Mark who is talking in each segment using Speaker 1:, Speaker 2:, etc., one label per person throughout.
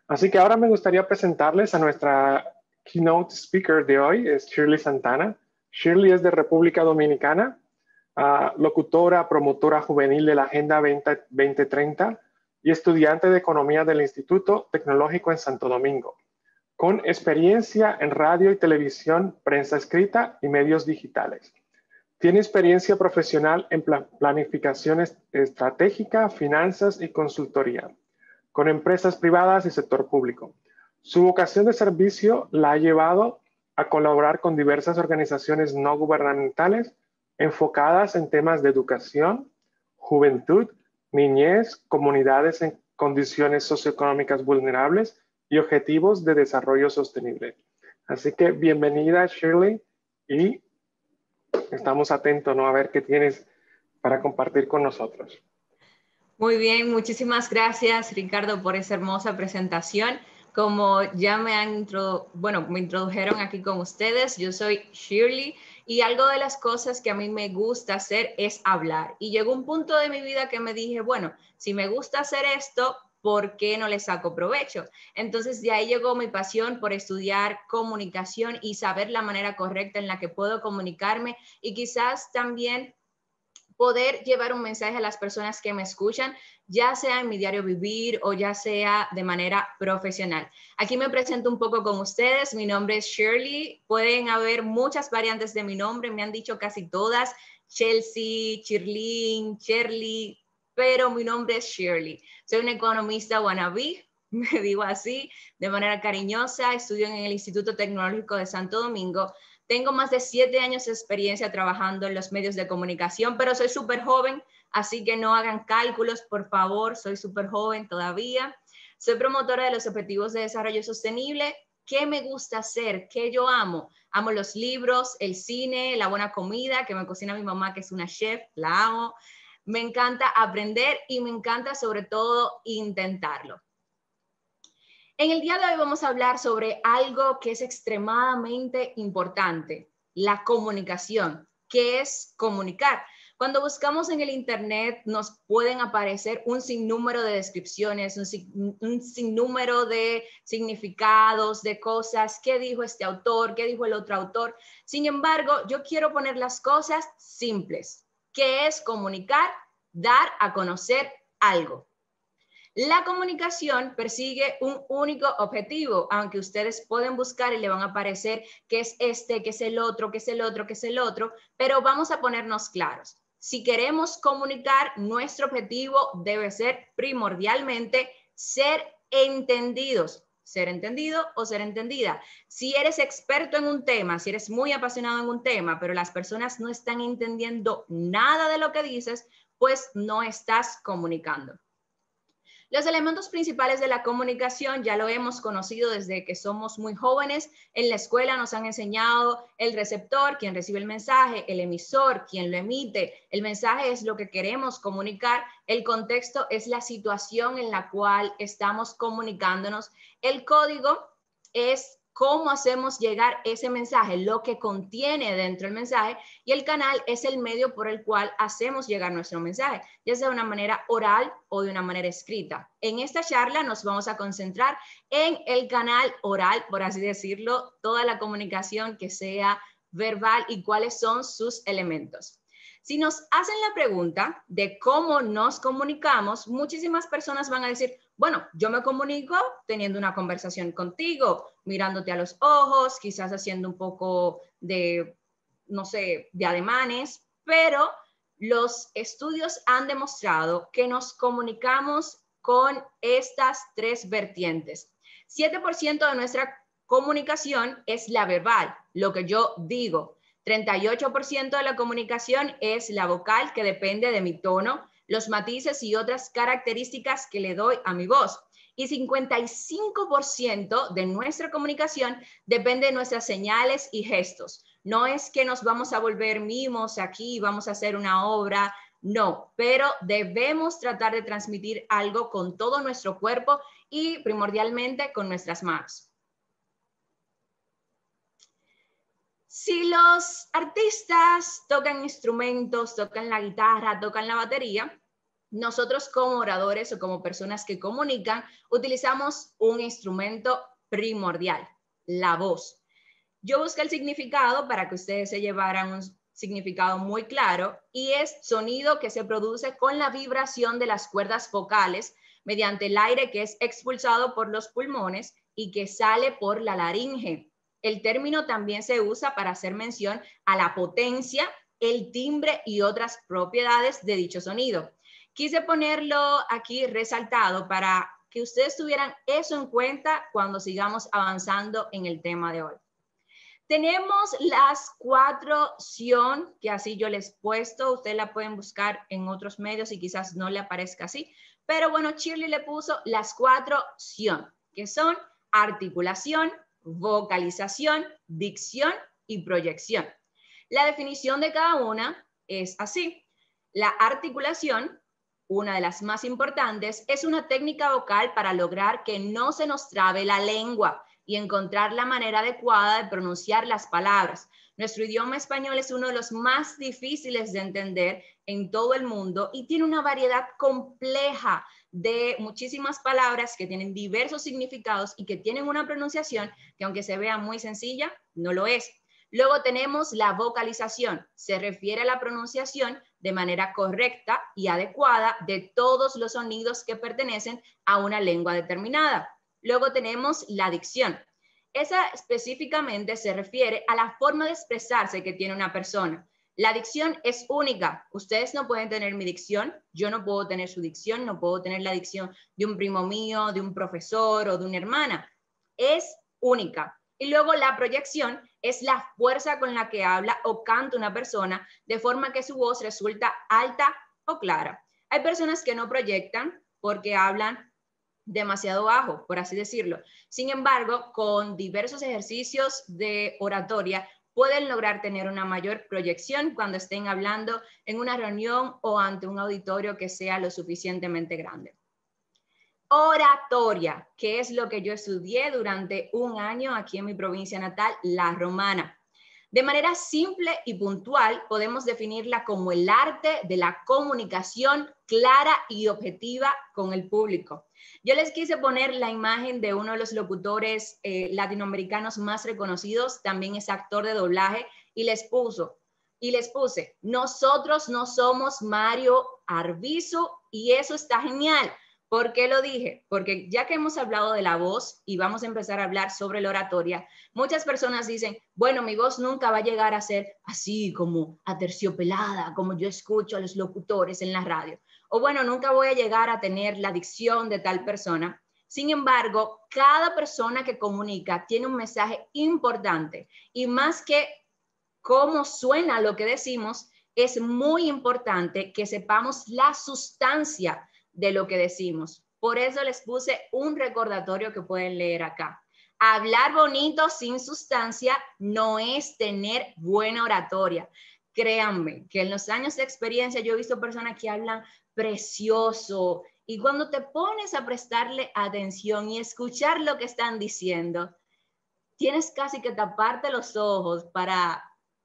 Speaker 1: Así que ahora me gustaría presentarles a nuestra keynote speaker de hoy, es Shirley Santana. Shirley es de República Dominicana, locutora, promotora juvenil de la Agenda 2030 y estudiante de Economía del Instituto Tecnológico en Santo Domingo, con experiencia en radio y televisión, prensa escrita y medios digitales. Tiene experiencia profesional en planificación estratégica, finanzas y consultoría, con empresas privadas y sector público. Su vocación de servicio la ha llevado a colaborar con diversas organizaciones no gubernamentales enfocadas en temas de educación, juventud, niñez, comunidades en condiciones socioeconómicas vulnerables y objetivos de desarrollo sostenible. Así que bienvenida, Shirley, y estamos atentos, ¿no?, a ver qué tienes para compartir con nosotros.
Speaker 2: Muy bien, muchísimas gracias, Ricardo, por esa hermosa presentación. Como ya me introdujeron aquí con ustedes, yo soy Shirley y algo de las cosas que a mí me gusta hacer es hablar. Y llegó un punto de mi vida que me dije, bueno, si me gusta hacer esto, ¿por qué no le saco provecho? Entonces de ahí llegó mi pasión por estudiar comunicación y saber la manera correcta en la que puedo comunicarme y quizás también poder llevar un mensaje a las personas que me escuchan, ya sea en mi diario vivir o ya sea de manera profesional. Aquí me presento un poco con ustedes. Mi nombre es Shirley. Pueden haber muchas variantes de mi nombre. Me han dicho casi todas. Chelsea, Chirlin, Shirley, pero mi nombre es Shirley. Soy una economista wannabe, me digo así, de manera cariñosa. Estudio en el Instituto Tecnológico de Santo Domingo. Tengo más de 7 años de experiencia trabajando en los medios de comunicación, pero soy súper joven, así que no hagan cálculos, por favor, soy súper joven todavía. Soy promotora de los Objetivos de Desarrollo Sostenible. ¿Qué me gusta hacer? ¿Qué yo amo? Amo los libros, el cine, la buena comida, que me cocina mi mamá, que es una chef, la amo. Me encanta aprender y me encanta sobre todo intentarlo. En el día de hoy vamos a hablar sobre algo que es extremadamente importante, la comunicación. ¿Qué es comunicar? Cuando buscamos en el internet nos pueden aparecer un sinnúmero de descripciones, un sinnúmero de significados, de cosas, qué dijo este autor, qué dijo el otro autor. Sin embargo, yo quiero poner las cosas simples. ¿Qué es comunicar? Dar a conocer algo. La comunicación persigue un único objetivo, aunque ustedes pueden buscar y le van a aparecer qué es este, qué es el otro, qué es el otro, qué es el otro, pero vamos a ponernos claros. Si queremos comunicar, nuestro objetivo debe ser primordialmente ser entendidos. Ser entendido o ser entendida. Si eres experto en un tema, si eres muy apasionado en un tema, pero las personas no están entendiendo nada de lo que dices, pues no estás comunicando. Los elementos principales de la comunicación ya lo hemos conocido desde que somos muy jóvenes. En la escuela nos han enseñado el receptor, quien recibe el mensaje, el emisor, quien lo emite. El mensaje es lo que queremos comunicar. El contexto es la situación en la cual estamos comunicándonos. El código es cómo hacemos llegar ese mensaje, lo que contiene dentro del mensaje, y el canal es el medio por el cual hacemos llegar nuestro mensaje, ya sea de una manera oral o de una manera escrita. En esta charla nos vamos a concentrar en el canal oral, por así decirlo, toda la comunicación que sea verbal y cuáles son sus elementos. Si nos hacen la pregunta de cómo nos comunicamos, muchísimas personas van a decir, bueno, yo me comunico teniendo una conversación contigo, mirándote a los ojos, quizás haciendo un poco de, no sé, de ademanes, pero los estudios han demostrado que nos comunicamos con estas 3 vertientes. 7% de nuestra comunicación es la verbal, lo que yo digo. 38% de la comunicación es la vocal, que depende de mi tono, los matices y otras características que le doy a mi voz. Y 55% de nuestra comunicación depende de nuestras señales y gestos. No es que nos vamos a volver mimos aquí, vamos a hacer una obra, no, pero debemos tratar de transmitir algo con todo nuestro cuerpo y primordialmente con nuestras manos. Si los artistas tocan instrumentos, tocan la guitarra, tocan la batería, nosotros como oradores o como personas que comunican, utilizamos un instrumento primordial, la voz. Yo busqué el significado para que ustedes se llevaran un significado muy claro y es sonido que se produce con la vibración de las cuerdas vocales mediante el aire que es expulsado por los pulmones y que sale por la laringe. El término también se usa para hacer mención a la potencia, el timbre y otras propiedades de dicho sonido. Quise ponerlo aquí resaltado para que ustedes tuvieran eso en cuenta cuando sigamos avanzando en el tema de hoy. Tenemos las 4 Sion, que así yo les he puesto, ustedes la pueden buscar en otros medios y quizás no le aparezca así, pero bueno, Shirley le puso las 4 Sion, que son articulación, vocalización, dicción y proyección. La definición de cada una es así. La articulación, una de las más importantes, es una técnica vocal para lograr que no se nos trabe la lengua y encontrar la manera adecuada de pronunciar las palabras. Nuestro idioma español es uno de los más difíciles de entender en todo el mundo y tiene una variedad compleja de muchísimas palabras que tienen diversos significados y que tienen una pronunciación que, aunque se vea muy sencilla, no lo es. Luego tenemos la vocalización. Se refiere a la pronunciación de manera correcta y adecuada de todos los sonidos que pertenecen a una lengua determinada. Luego tenemos la dicción. Esa específicamente se refiere a la forma de expresarse que tiene una persona. La dicción es única. Ustedes no pueden tener mi dicción, yo no puedo tener su dicción, no puedo tener la dicción de un primo mío, de un profesor o de una hermana. Es única. Y luego la proyección es la fuerza con la que habla o canta una persona de forma que su voz resulta alta o clara. Hay personas que no proyectan porque hablan demasiado bajo, por así decirlo. Sin embargo, con diversos ejercicios de oratoria pueden lograr tener una mayor proyección cuando estén hablando en una reunión o ante un auditorio que sea lo suficientemente grande. Oratoria, que es lo que yo estudié durante un año aquí en mi provincia natal, La Romana. De manera simple y puntual, podemos definirla como el arte de la comunicación clara y objetiva con el público. Yo les quise poner la imagen de uno de los locutores latinoamericanos más reconocidos, también es actor de doblaje, y les puse, nosotros no somos Mario Arbizu, y eso está genial. ¿Por qué lo dije? Porque ya que hemos hablado de la voz y vamos a empezar a hablar sobre la oratoria, muchas personas dicen, bueno, mi voz nunca va a llegar a ser así como aterciopelada, como yo escucho a los locutores en la radio. O bueno, nunca voy a llegar a tener la dicción de tal persona. Sin embargo, cada persona que comunica tiene un mensaje importante y más que cómo suena lo que decimos, es muy importante que sepamos la sustancia de lo que decimos. Por eso les puse un recordatorio que pueden leer acá. Hablar bonito sin sustancia no es tener buena oratoria. Créanme que en los años de experiencia yo he visto personas que hablan precioso y cuando te pones a prestarle atención y escuchar lo que están diciendo, tienes casi que taparte los ojos para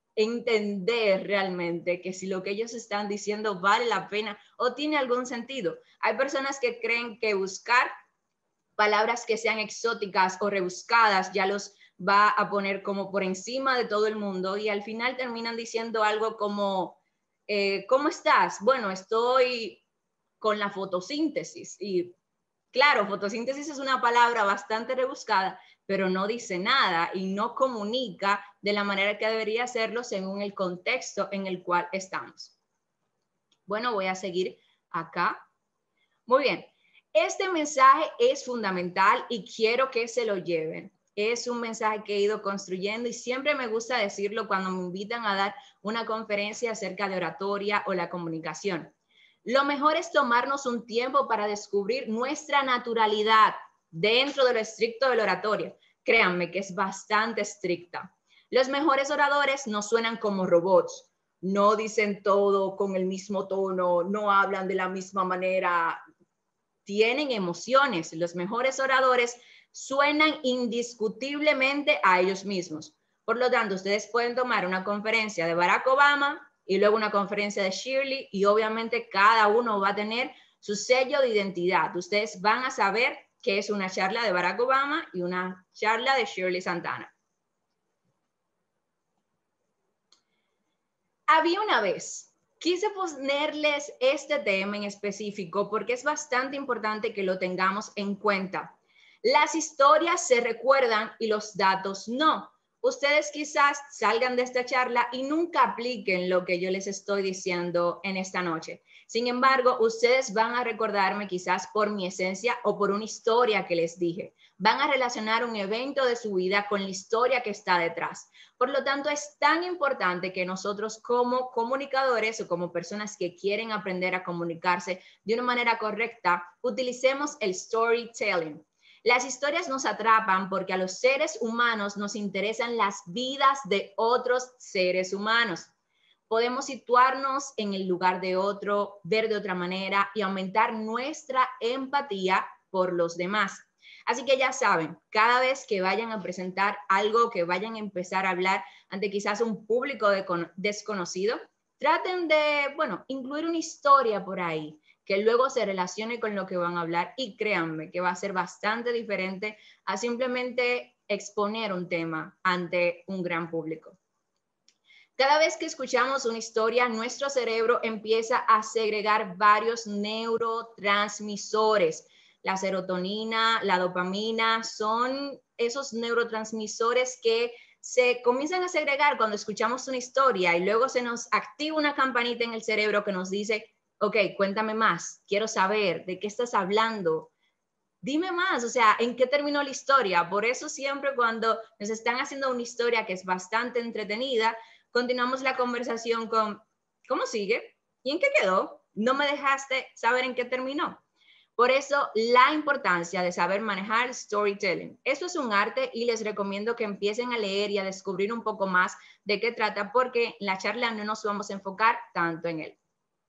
Speaker 2: entender realmente que si lo que ellos están diciendo vale la pena o tiene algún sentido. Hay personas que creen que buscar palabras que sean exóticas o rebuscadas ya los va a poner como por encima de todo el mundo y al final terminan diciendo algo como, ¿cómo estás? Bueno, estoy con la fotosíntesis y claro, fotosíntesis es una palabra bastante rebuscada, pero no dice nada y no comunica de la manera que debería hacerlo según el contexto en el cual estamos. Bueno, voy a seguir acá. Muy bien, este mensaje es fundamental y quiero que se lo lleven. Es un mensaje que he ido construyendo y siempre me gusta decirlo cuando me invitan a dar una conferencia acerca de oratoria o la comunicación. Lo mejor es tomarnos un tiempo para descubrir nuestra naturalidad dentro de lo estricto de la oratoria. Créanme que es bastante estricta. Los mejores oradores no suenan como robots, no dicen todo con el mismo tono, no hablan de la misma manera, tienen emociones. Los mejores oradores suenan indiscutiblemente a ellos mismos. Por lo tanto, ustedes pueden tomar una conferencia de Barack Obama y luego una conferencia de Shirley y obviamente cada uno va a tener su sello de identidad. Ustedes van a saber que es una charla de Barack Obama y una charla de Shirley Santana. Había una vez. Quise ponerles este tema en específico porque es bastante importante que lo tengamos en cuenta. Las historias se recuerdan y los datos no. Ustedes quizás salgan de esta charla y nunca apliquen lo que yo les estoy diciendo en esta noche. Sin embargo, ustedes van a recordarme quizás por mi esencia o por una historia que les dije. Van a relacionar un evento de su vida con la historia que está detrás. Por lo tanto, es tan importante que nosotros como comunicadores o como personas que quieren aprender a comunicarse de una manera correcta, utilicemos el storytelling. Las historias nos atrapan porque a los seres humanos nos interesan las vidas de otros seres humanos. Podemos situarnos en el lugar de otro, ver de otra manera y aumentar nuestra empatía por los demás. Así que ya saben, cada vez que vayan a presentar algo, que vayan a empezar a hablar ante quizás un público desconocido, traten de, incluir una historia por ahí, que luego se relacione con lo que van a hablar y créanme que va a ser bastante diferente a simplemente exponer un tema ante un gran público. Cada vez que escuchamos una historia, nuestro cerebro empieza a segregar varios neurotransmisores. La serotonina, la dopamina, son esos neurotransmisores que se comienzan a segregar cuando escuchamos una historia y luego se nos activa una campanita en el cerebro que nos dice, ok, cuéntame más, quiero saber de qué estás hablando, dime más, o sea, ¿en qué terminó la historia? Por eso siempre cuando nos están haciendo una historia que es bastante entretenida, continuamos la conversación con, ¿cómo sigue? ¿Y en qué quedó? No me dejaste saber en qué terminó. Por eso, la importancia de saber manejar storytelling. Eso es un arte y les recomiendo que empiecen a leer y a descubrir un poco más de qué trata, porque en la charla no nos vamos a enfocar tanto en él.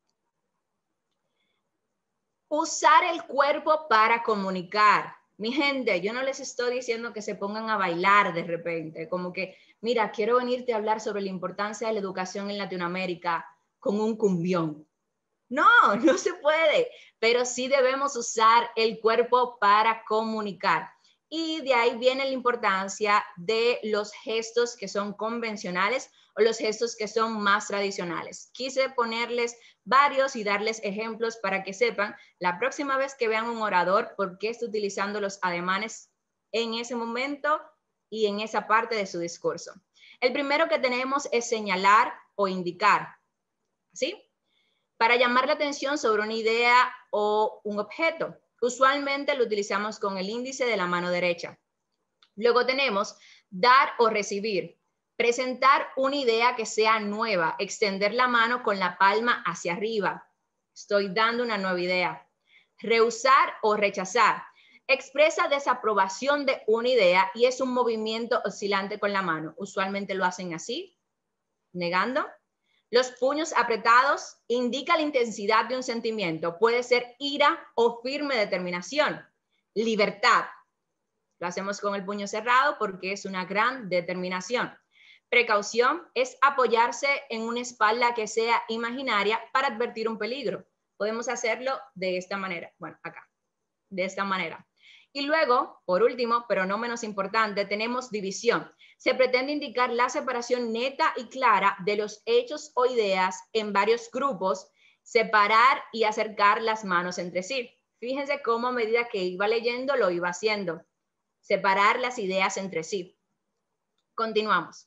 Speaker 2: Usar el cuerpo para comunicar. Mi gente, yo no les estoy diciendo que se pongan a bailar de repente, como que, mira, quiero venirte a hablar sobre la importancia de la educación en Latinoamérica con un cumbión. No, no se puede, pero sí debemos usar el cuerpo para comunicar. Y de ahí viene la importancia de los gestos que son convencionales o los gestos que son más tradicionales. Quise ponerles varios y darles ejemplos para que sepan la próxima vez que vean un orador por qué está utilizando los ademanes en ese momento y en esa parte de su discurso. El primero que tenemos es señalar o indicar, ¿sí? Para llamar la atención sobre una idea o un objeto. Usualmente lo utilizamos con el índice de la mano derecha. Luego tenemos dar o recibir. Presentar una idea que sea nueva. Extender la mano con la palma hacia arriba. Estoy dando una nueva idea. Rehusar o rechazar. Expresa desaprobación de una idea y es un movimiento oscilante con la mano. Usualmente lo hacen así, negando. Los puños apretados indican la intensidad de un sentimiento. Puede ser ira o firme determinación. Libertad. Lo hacemos con el puño cerrado porque es una gran determinación. Precaución es apoyarse en una espalda que sea imaginaria para advertir un peligro. Podemos hacerlo de esta manera. Bueno, acá. De esta manera. Y luego, por último, pero no menos importante, tenemos división. Se pretende indicar la separación neta y clara de los hechos o ideas en varios grupos, separar y acercar las manos entre sí. Fíjense cómo a medida que iba leyendo lo iba haciendo. Separar las ideas entre sí. Continuamos.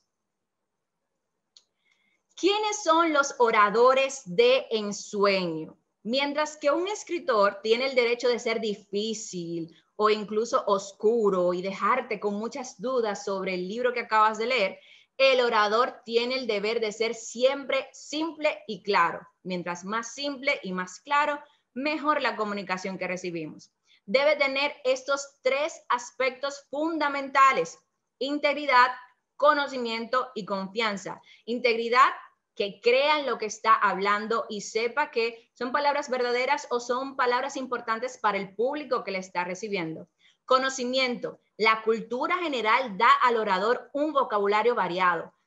Speaker 2: ¿Quiénes son los oradores de ensueño? Mientras que un escritor tiene el derecho de ser difícil o incluso oscuro y dejarte con muchas dudas sobre el libro que acabas de leer, el orador tiene el deber de ser siempre simple y claro. Mientras más simple y más claro, mejor la comunicación que recibimos. Debe tener estos tres aspectos fundamentales: integridad, conocimiento y confianza. Integridad, que crea en lo que está hablando y sepa que son palabras verdaderas o son palabras importantes para el público que le está recibiendo. Conocimiento, la cultura general da al orador un vocabulario variado.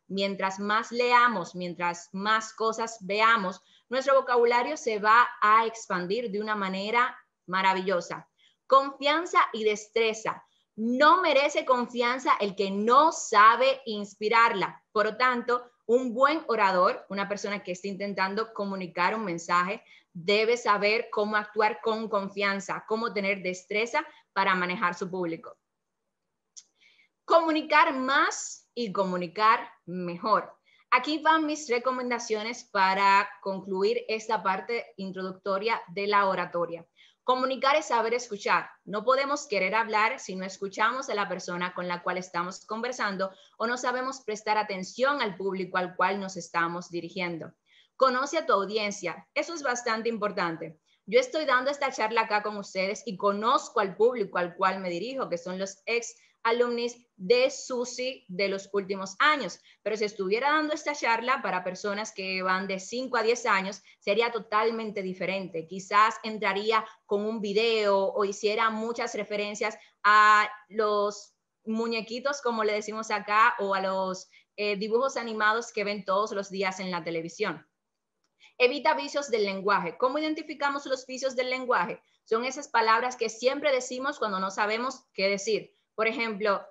Speaker 2: mientras más leamos, mientras más cosas veamos, nuestro vocabulario se va a expandir de una manera maravillosa. Confianza y destreza. No merece confianza el que no sabe inspirarla. Por lo tanto, un buen orador, una persona que esté intentando comunicar un mensaje, debe saber cómo actuar con confianza, cómo tener destreza para manejar su público. Comunicar más y comunicar mejor. Aquí van mis recomendaciones para concluir esta parte introductoria de la oratoria. Comunicar es saber escuchar. No podemos querer hablar si no escuchamos a la persona con la cual estamos conversando o no sabemos prestar atención al público al cual nos estamos dirigiendo. Conoce a tu audiencia. Eso es bastante importante. Yo estoy dando esta charla acá con ustedes y conozco al público al cual me dirijo, que son los ex alumnis de SUSY de los últimos años, pero si estuviera dando esta charla para personas que van de 5 a 10 años, sería totalmente diferente. Quizás entraría con un video o hiciera muchas referencias a los muñequitos, como le decimos acá, o a los dibujos animados que ven todos los días en la televisión. Evita vicios del lenguaje. ¿Cómo identificamos los vicios del lenguaje? Son esas palabras que siempre decimos cuando no sabemos qué decir. Por ejemplo,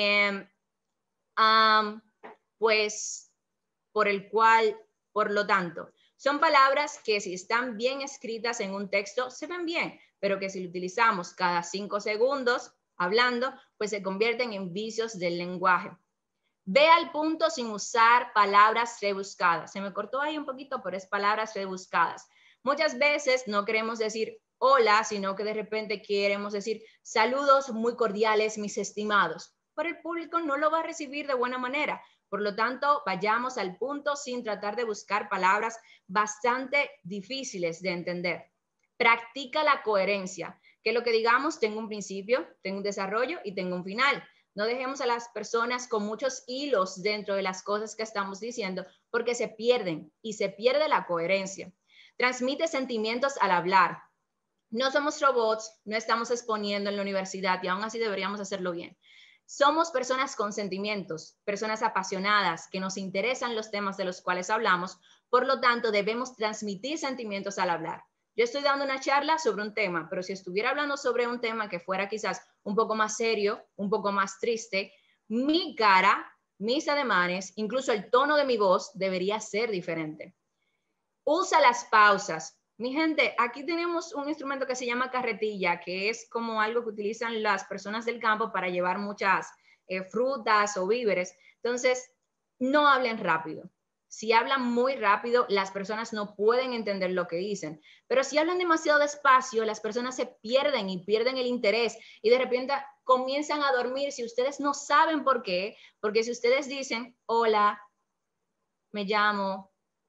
Speaker 2: pues, por el cual, por lo tanto. Son palabras que si están bien escritas en un texto, se ven bien, pero que si lo utilizamos cada 5 segundos hablando, pues se convierten en vicios del lenguaje. Ve al punto sin usar palabras rebuscadas. Se me cortó ahí un poquito, pero es palabras rebuscadas. Muchas veces no queremos decir hola, sino que de repente queremos decir saludos muy cordiales, mis estimados. Pero el público no lo va a recibir de buena manera. Por lo tanto, vayamos al punto sin tratar de buscar palabras bastante difíciles de entender. Practica la coherencia, que lo que digamos tengo un principio, tengo un desarrollo y tengo un final. No dejemos a las personas con muchos hilos dentro de las cosas que estamos diciendo porque se pierden y se pierde la coherencia. Transmite sentimientos al hablar. No somos robots, no estamos exponiendo en la universidad y aún así deberíamos hacerlo bien. Somos personas con sentimientos, personas apasionadas que nos interesan los temas de los cuales hablamos, por lo tanto debemos transmitir sentimientos al hablar. Yo estoy dando una charla sobre un tema, pero si estuviera hablando sobre un tema que fuera quizás un poco más serio, un poco más triste, mi cara, mis ademanes, incluso el tono de mi voz debería ser diferente. Usa las pausas. Mi gente, aquí tenemos un instrumento que se llama carretilla, que es como algo que utilizan las personas del campo para llevar muchas frutas o víveres. Entonces, no hablen rápido. Si hablan muy rápido, las personas no pueden entender lo que dicen. Pero si hablan demasiado despacio, las personas se pierden y pierden el interés y de repente comienzan a dormir si ustedes no saben por qué. Porque si ustedes dicen, hola, me llamo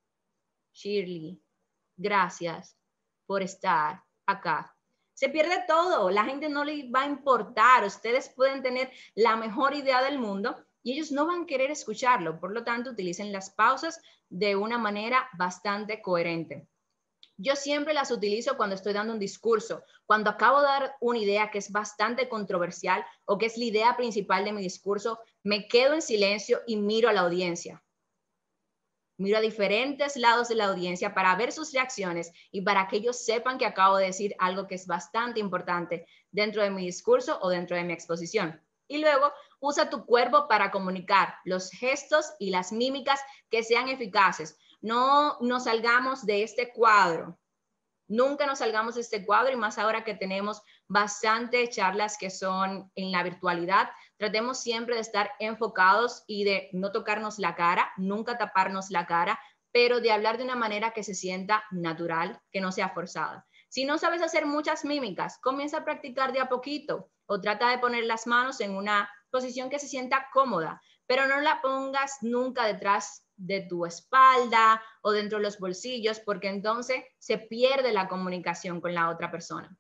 Speaker 2: Shirley, gracias por estar acá. Se pierde todo, la gente no le va a importar, ustedes pueden tener la mejor idea del mundo y ellos no van a querer escucharlo, por lo tanto utilicen las pausas de una manera bastante coherente. Yo siempre las utilizo cuando estoy dando un discurso, cuando acabo de dar una idea que es bastante controversial o que es la idea principal de mi discurso, me quedo en silencio y miro a la audiencia. Miro a diferentes lados de la audiencia para ver sus reacciones y para que ellos sepan que acabo de decir algo que es bastante importante dentro de mi discurso o dentro de mi exposición. Y luego usa tu cuerpo para comunicar los gestos y las mímicas que sean eficaces. No nos salgamos de este cuadro. Nunca nos salgamos de este cuadro y más ahora que tenemos bastante charlas que son en la virtualidad. Tratemos siempre de estar enfocados y de no tocarnos la cara, nunca taparnos la cara, pero de hablar de una manera que se sienta natural, que no sea forzada. Si no sabes hacer muchas mímicas, comienza a practicar de a poquito o trata de poner las manos en una posición que se sienta cómoda, pero no la pongas nunca detrás de tu espalda o dentro de los bolsillos, porque entonces se pierde la comunicación con la otra persona.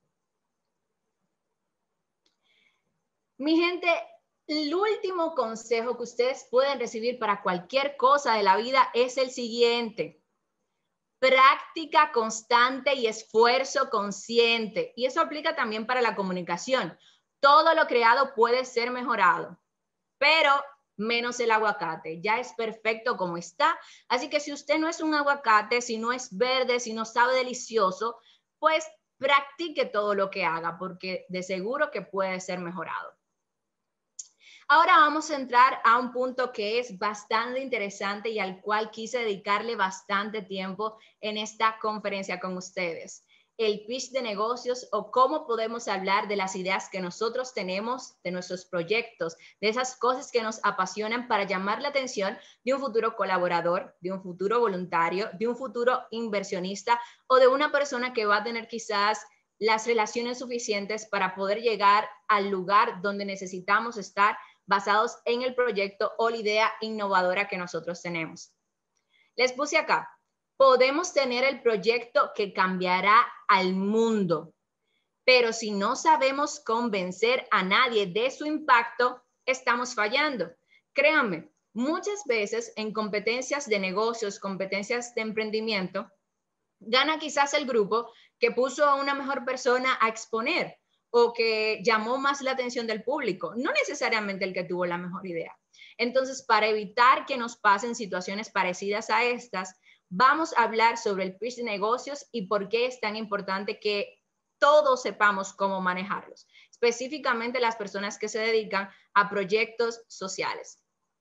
Speaker 2: Mi gente, el último consejo que ustedes pueden recibir para cualquier cosa de la vida es el siguiente: práctica constante y esfuerzo consciente. Y eso aplica también para la comunicación. Todo lo creado puede ser mejorado, pero menos el aguacate. Ya es perfecto como está. Así que si usted no es un aguacate, si no es verde, si no sabe delicioso, pues practique todo lo que haga, porque de seguro que puede ser mejorado. Ahora vamos a entrar a un punto que es bastante interesante y al cual quise dedicarle bastante tiempo en esta conferencia con ustedes. El pitch de negocios o cómo podemos hablar de las ideas que nosotros tenemos, de nuestros proyectos, de esas cosas que nos apasionan para llamar la atención de un futuro colaborador, de un futuro voluntario, de un futuro inversionista o de una persona que va a tener quizás las relaciones suficientes para poder llegar al lugar donde necesitamos estar basados en el proyecto o la idea innovadora que nosotros tenemos. Les puse acá, podemos tener el proyecto que cambiará al mundo, pero si no sabemos convencer a nadie de su impacto, estamos fallando. Créanme, muchas veces en competencias de negocios, competencias de emprendimiento, gana quizás el grupo que puso a una mejor persona a exponer o que llamó más la atención del público, no necesariamente el que tuvo la mejor idea. Entonces, para evitar que nos pasen situaciones parecidas a estas, vamos a hablar sobre el pitch de negocios y por qué es tan importante que todos sepamos cómo manejarlos, específicamente las personas que se dedican a proyectos sociales.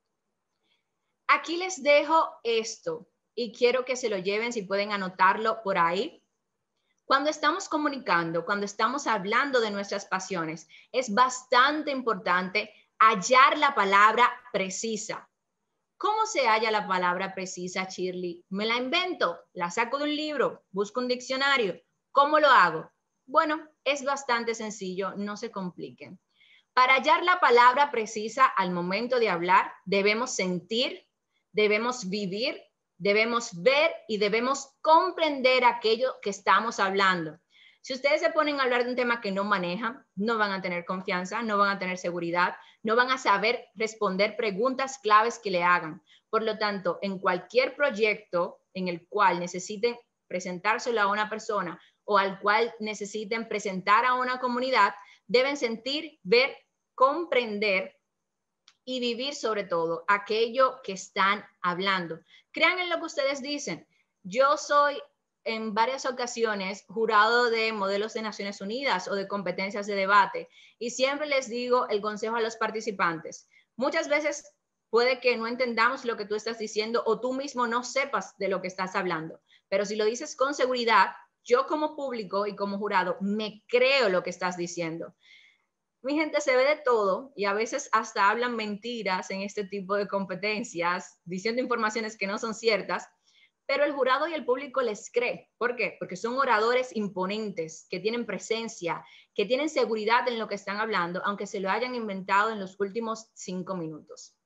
Speaker 2: Aquí les dejo esto y quiero que se lo lleven, si pueden anotarlo por ahí. Cuando estamos comunicando, cuando estamos hablando de nuestras pasiones, es bastante importante hallar la palabra precisa. ¿Cómo se halla la palabra precisa, Shirley? Me la invento, la saco de un libro, busco un diccionario. ¿Cómo lo hago? Bueno, es bastante sencillo, no se compliquen. Para hallar la palabra precisa al momento de hablar, debemos sentir, debemos vivir, debemos ver y debemos comprender aquello que estamos hablando. Si ustedes se ponen a hablar de un tema que no manejan, no van a tener confianza, no van a tener seguridad, no van a saber responder preguntas claves que le hagan. Por lo tanto, en cualquier proyecto en el cual necesiten presentárselo a una persona o al cual necesiten presentar a una comunidad, deben sentir, ver, comprender y vivir sobre todo aquello que están hablando. Crean en lo que ustedes dicen. Yo soy en varias ocasiones jurado de modelos de Naciones Unidas o de competencias de debate y siempre les digo el consejo a los participantes. Muchas veces puede que no entendamos lo que tú estás diciendo o tú mismo no sepas de lo que estás hablando, pero si lo dices con seguridad, yo como público y como jurado me creo lo que estás diciendo. Mi gente, se ve de todo y a veces hasta hablan mentiras en este tipo de competencias, diciendo informaciones que no son ciertas, pero el jurado y el público les cree. ¿Por qué? Porque son oradores imponentes, que tienen presencia, que tienen seguridad en lo que están hablando, aunque se lo hayan inventado en los últimos 5 minutos.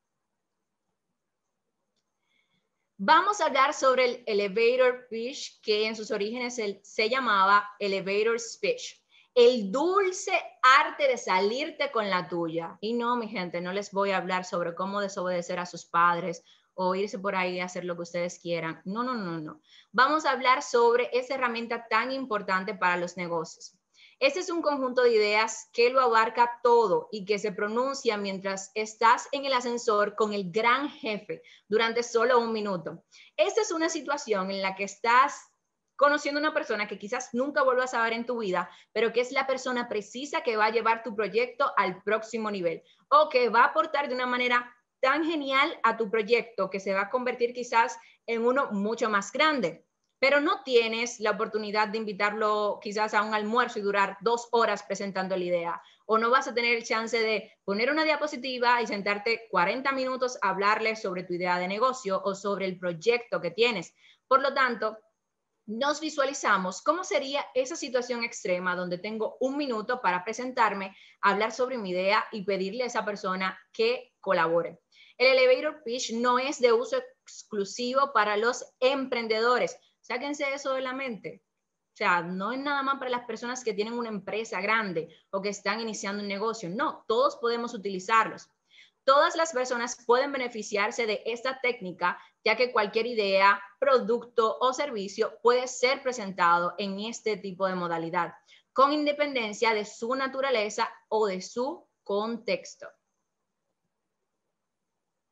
Speaker 2: Vamos a hablar sobre el elevator pitch, que en sus orígenes se llamaba elevator speech. El dulce arte de salirte con la tuya. Y no, mi gente, no les voy a hablar sobre cómo desobedecer a sus padres o irse por ahí a hacer lo que ustedes quieran. No, no, no, no. Vamos a hablar sobre esa herramienta tan importante para los negocios. Este es un conjunto de ideas que lo abarca todo y que se pronuncia mientras estás en el ascensor con el gran jefe durante solo 1 minuto. Esta es una situación en la que estás conociendo a una persona que quizás nunca vuelvas a ver en tu vida, pero que es la persona precisa que va a llevar tu proyecto al próximo nivel o que va a aportar de una manera tan genial a tu proyecto que se va a convertir quizás en uno mucho más grande. Pero no tienes la oportunidad de invitarlo quizás a un almuerzo y durar 2 horas presentando la idea, o no vas a tener el chance de poner una diapositiva y sentarte 40 minutos a hablarle sobre tu idea de negocio o sobre el proyecto que tienes. Por lo tanto, nos visualizamos cómo sería esa situación extrema donde tengo 1 minuto para presentarme, hablar sobre mi idea y pedirle a esa persona que colabore. El elevator pitch no es de uso exclusivo para los emprendedores. Sáquense eso de la mente. O sea, no es nada más para las personas que tienen una empresa grande o que están iniciando un negocio. No, todos podemos utilizarlos. Todas las personas pueden beneficiarse de esta técnica, ya que cualquier idea, producto o servicio puede ser presentado en este tipo de modalidad, con independencia de su naturaleza o de su contexto.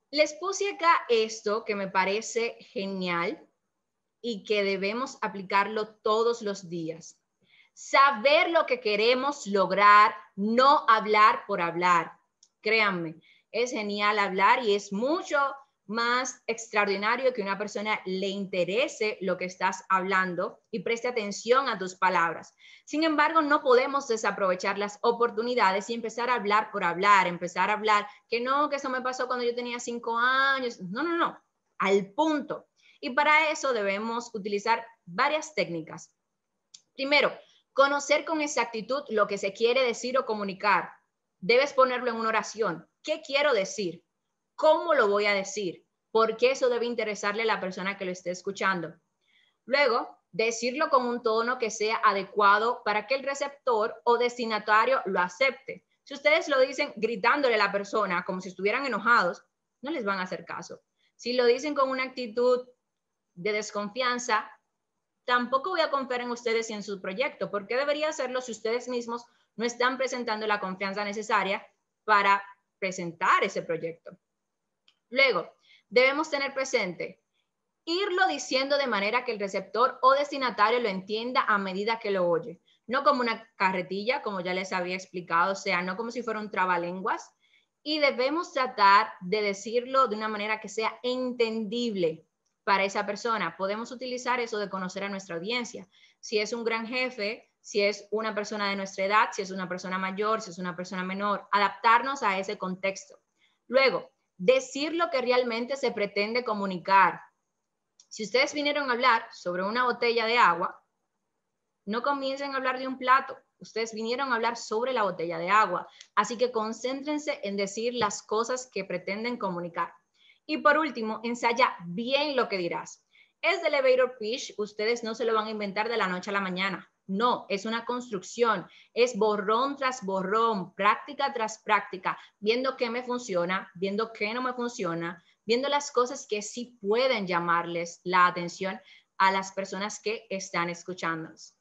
Speaker 2: Les puse acá esto que me parece genial y que debemos aplicarlo todos los días. Saber lo que queremos lograr, no hablar por hablar. Créanme, es genial hablar y es mucho más extraordinario que una persona le interese lo que estás hablando y preste atención a tus palabras. Sin embargo, no podemos desaprovechar las oportunidades y empezar a hablar por hablar, empezar a hablar que no, que eso me pasó cuando yo tenía 5 años. No, no, no, al punto. Y para eso debemos utilizar varias técnicas. Primero, conocer con exactitud lo que se quiere decir o comunicar. Debes ponerlo en una oración. ¿Qué quiero decir? ¿Cómo lo voy a decir? Porque eso debe interesarle a la persona que lo esté escuchando. Luego, decirlo con un tono que sea adecuado para que el receptor o destinatario lo acepte. Si ustedes lo dicen gritándole a la persona como si estuvieran enojados, no les van a hacer caso. Si lo dicen con una actitud de desconfianza, tampoco voy a confiar en ustedes y en su proyecto. ¿Por qué debería hacerlo si ustedes mismos no están presentando la confianza necesaria para presentar ese proyecto? Luego, debemos tener presente, irlo diciendo de manera que el receptor o destinatario lo entienda a medida que lo oye. No como una carretilla, como ya les había explicado, o sea, no como si fuera un trabalenguas. Y debemos tratar de decirlo de una manera que sea entendible para esa persona. Podemos utilizar eso de conocer a nuestra audiencia. Si es un gran jefe, si es una persona de nuestra edad, si es una persona mayor, si es una persona menor, adaptarnos a ese contexto. Luego, decir lo que realmente se pretende comunicar. Si ustedes vinieron a hablar sobre una botella de agua, no comiencen a hablar de un plato. Ustedes vinieron a hablar sobre la botella de agua. Así que concéntrense en decir las cosas que pretenden comunicar. Y por último, ensaya bien lo que dirás. Es de elevator pitch, ustedes no se lo van a inventar de la noche a la mañana. No, es una construcción, es borrón tras borrón, práctica tras práctica, viendo qué me funciona, viendo qué no me funciona, viendo las cosas que sí pueden llamarles la atención a las personas que están escuchándonos.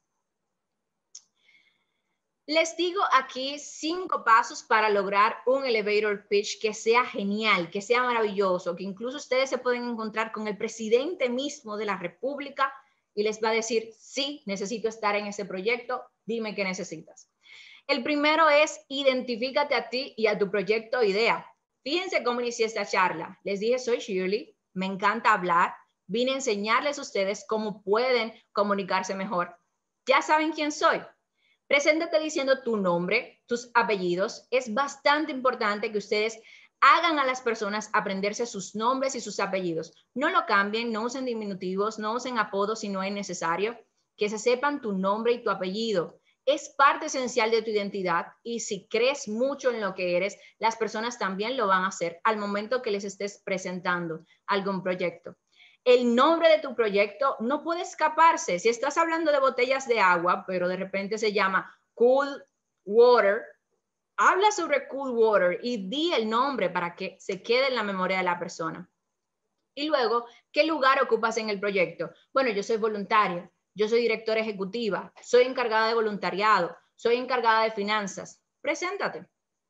Speaker 2: Les digo aquí 5 pasos para lograr un elevator pitch que sea genial, que sea maravilloso, que incluso ustedes se pueden encontrar con el presidente mismo de la República y les va a decir, sí, necesito estar en ese proyecto, dime qué necesitas. El primero es identifícate a ti y a tu proyecto o idea. Fíjense cómo inicié esta charla. Les dije, soy Shirley, me encanta hablar, vine a enseñarles a ustedes cómo pueden comunicarse mejor. Ya saben quién soy. Preséntate diciendo tu nombre, tus apellidos. Es bastante importante que ustedes hagan a las personas aprenderse sus nombres y sus apellidos. No lo cambien, no usen diminutivos, no usen apodos si no es necesario. Que se sepan tu nombre y tu apellido. Es parte esencial de tu identidad y si crees mucho en lo que eres, las personas también lo van a hacer al momento que les estés presentando algún proyecto. El nombre de tu proyecto no puede escaparse. Si estás hablando de botellas de agua, pero de repente se llama Cool Water, habla sobre Cool Water y di el nombre para que se quede en la memoria de la persona. Y luego, ¿qué lugar ocupas en el proyecto? Bueno, yo soy voluntaria, yo soy directora ejecutiva, soy encargada de voluntariado, soy encargada de finanzas. Preséntate.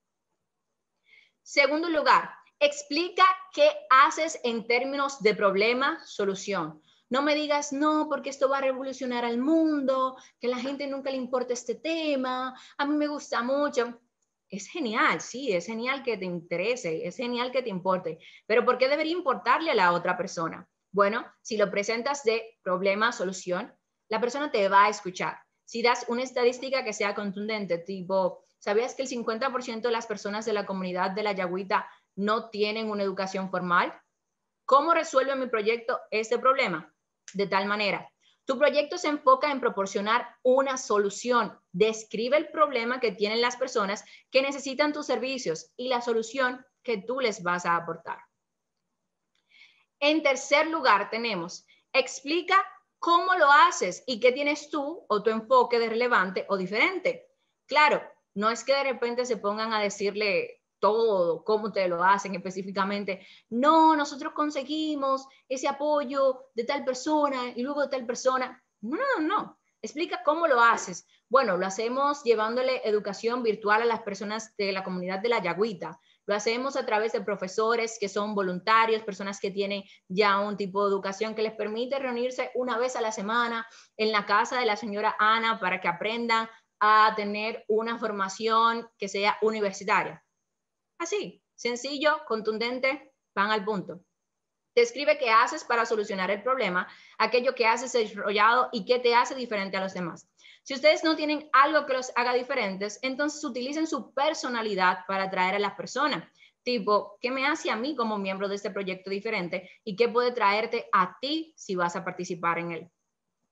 Speaker 2: Segundo lugar, explica qué haces en términos de problema, solución. No me digas, no, porque esto va a revolucionar al mundo, que a la gente nunca le importa este tema, a mí me gusta mucho. Es genial, sí, es genial que te interese, es genial que te importe, pero ¿por qué debería importarle a la otra persona? Bueno, si lo presentas de problema, solución, la persona te va a escuchar. Si das una estadística que sea contundente, tipo, ¿sabías que el 50% de las personas de la comunidad de la Yagüita no tienen una educación formal? ¿Cómo resuelve mi proyecto este problema? De tal manera, tu proyecto se enfoca en proporcionar una solución. Describe el problema que tienen las personas que necesitan tus servicios y la solución que tú les vas a aportar. En tercer lugar, tenemos, explica cómo lo haces y qué tienes tú o tu enfoque de relevante o diferente. Claro, no es que de repente se pongan a decirle todo, cómo te lo hacen específicamente. No, nosotros conseguimos ese apoyo de tal persona y luego de tal persona. No, no, no. Explica cómo lo haces. Bueno, lo hacemos llevándole educación virtual a las personas de la comunidad de la Yagüita. Lo hacemos a través de profesores que son voluntarios, personas que tienen ya un tipo de educación que les permite reunirse una vez a la semana en la casa de la señora Ana para que aprendan a tener una formación que sea universitaria. Así, sencillo, contundente, van al punto. Describe qué haces para solucionar el problema, aquello que haces desarrollado y qué te hace diferente a los demás. Si ustedes no tienen algo que los haga diferentes, entonces utilicen su personalidad para atraer a las personas. Tipo, ¿qué me hace a mí como miembro de este proyecto diferente? ¿Y qué puede traerte a ti si vas a participar en él?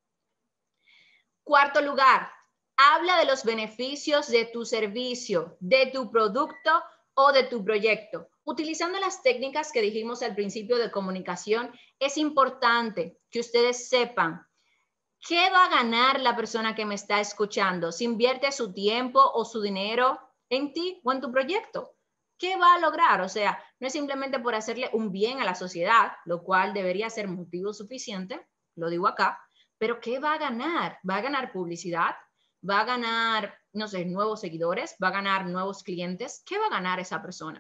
Speaker 2: Cuarto lugar, habla de los beneficios de tu servicio, de tu producto o de tu proyecto. Utilizando las técnicas que dijimos al principio de comunicación, es importante que ustedes sepan qué va a ganar la persona que me está escuchando si invierte su tiempo o su dinero en ti o en tu proyecto. ¿Qué va a lograr? O sea, no es simplemente por hacerle un bien a la sociedad, lo cual debería ser motivo suficiente, lo digo acá, pero ¿qué va a ganar? ¿Va a ganar publicidad? ¿Va a ganar, no sé, nuevos seguidores? ¿Va a ganar nuevos clientes? ¿Qué va a ganar esa persona?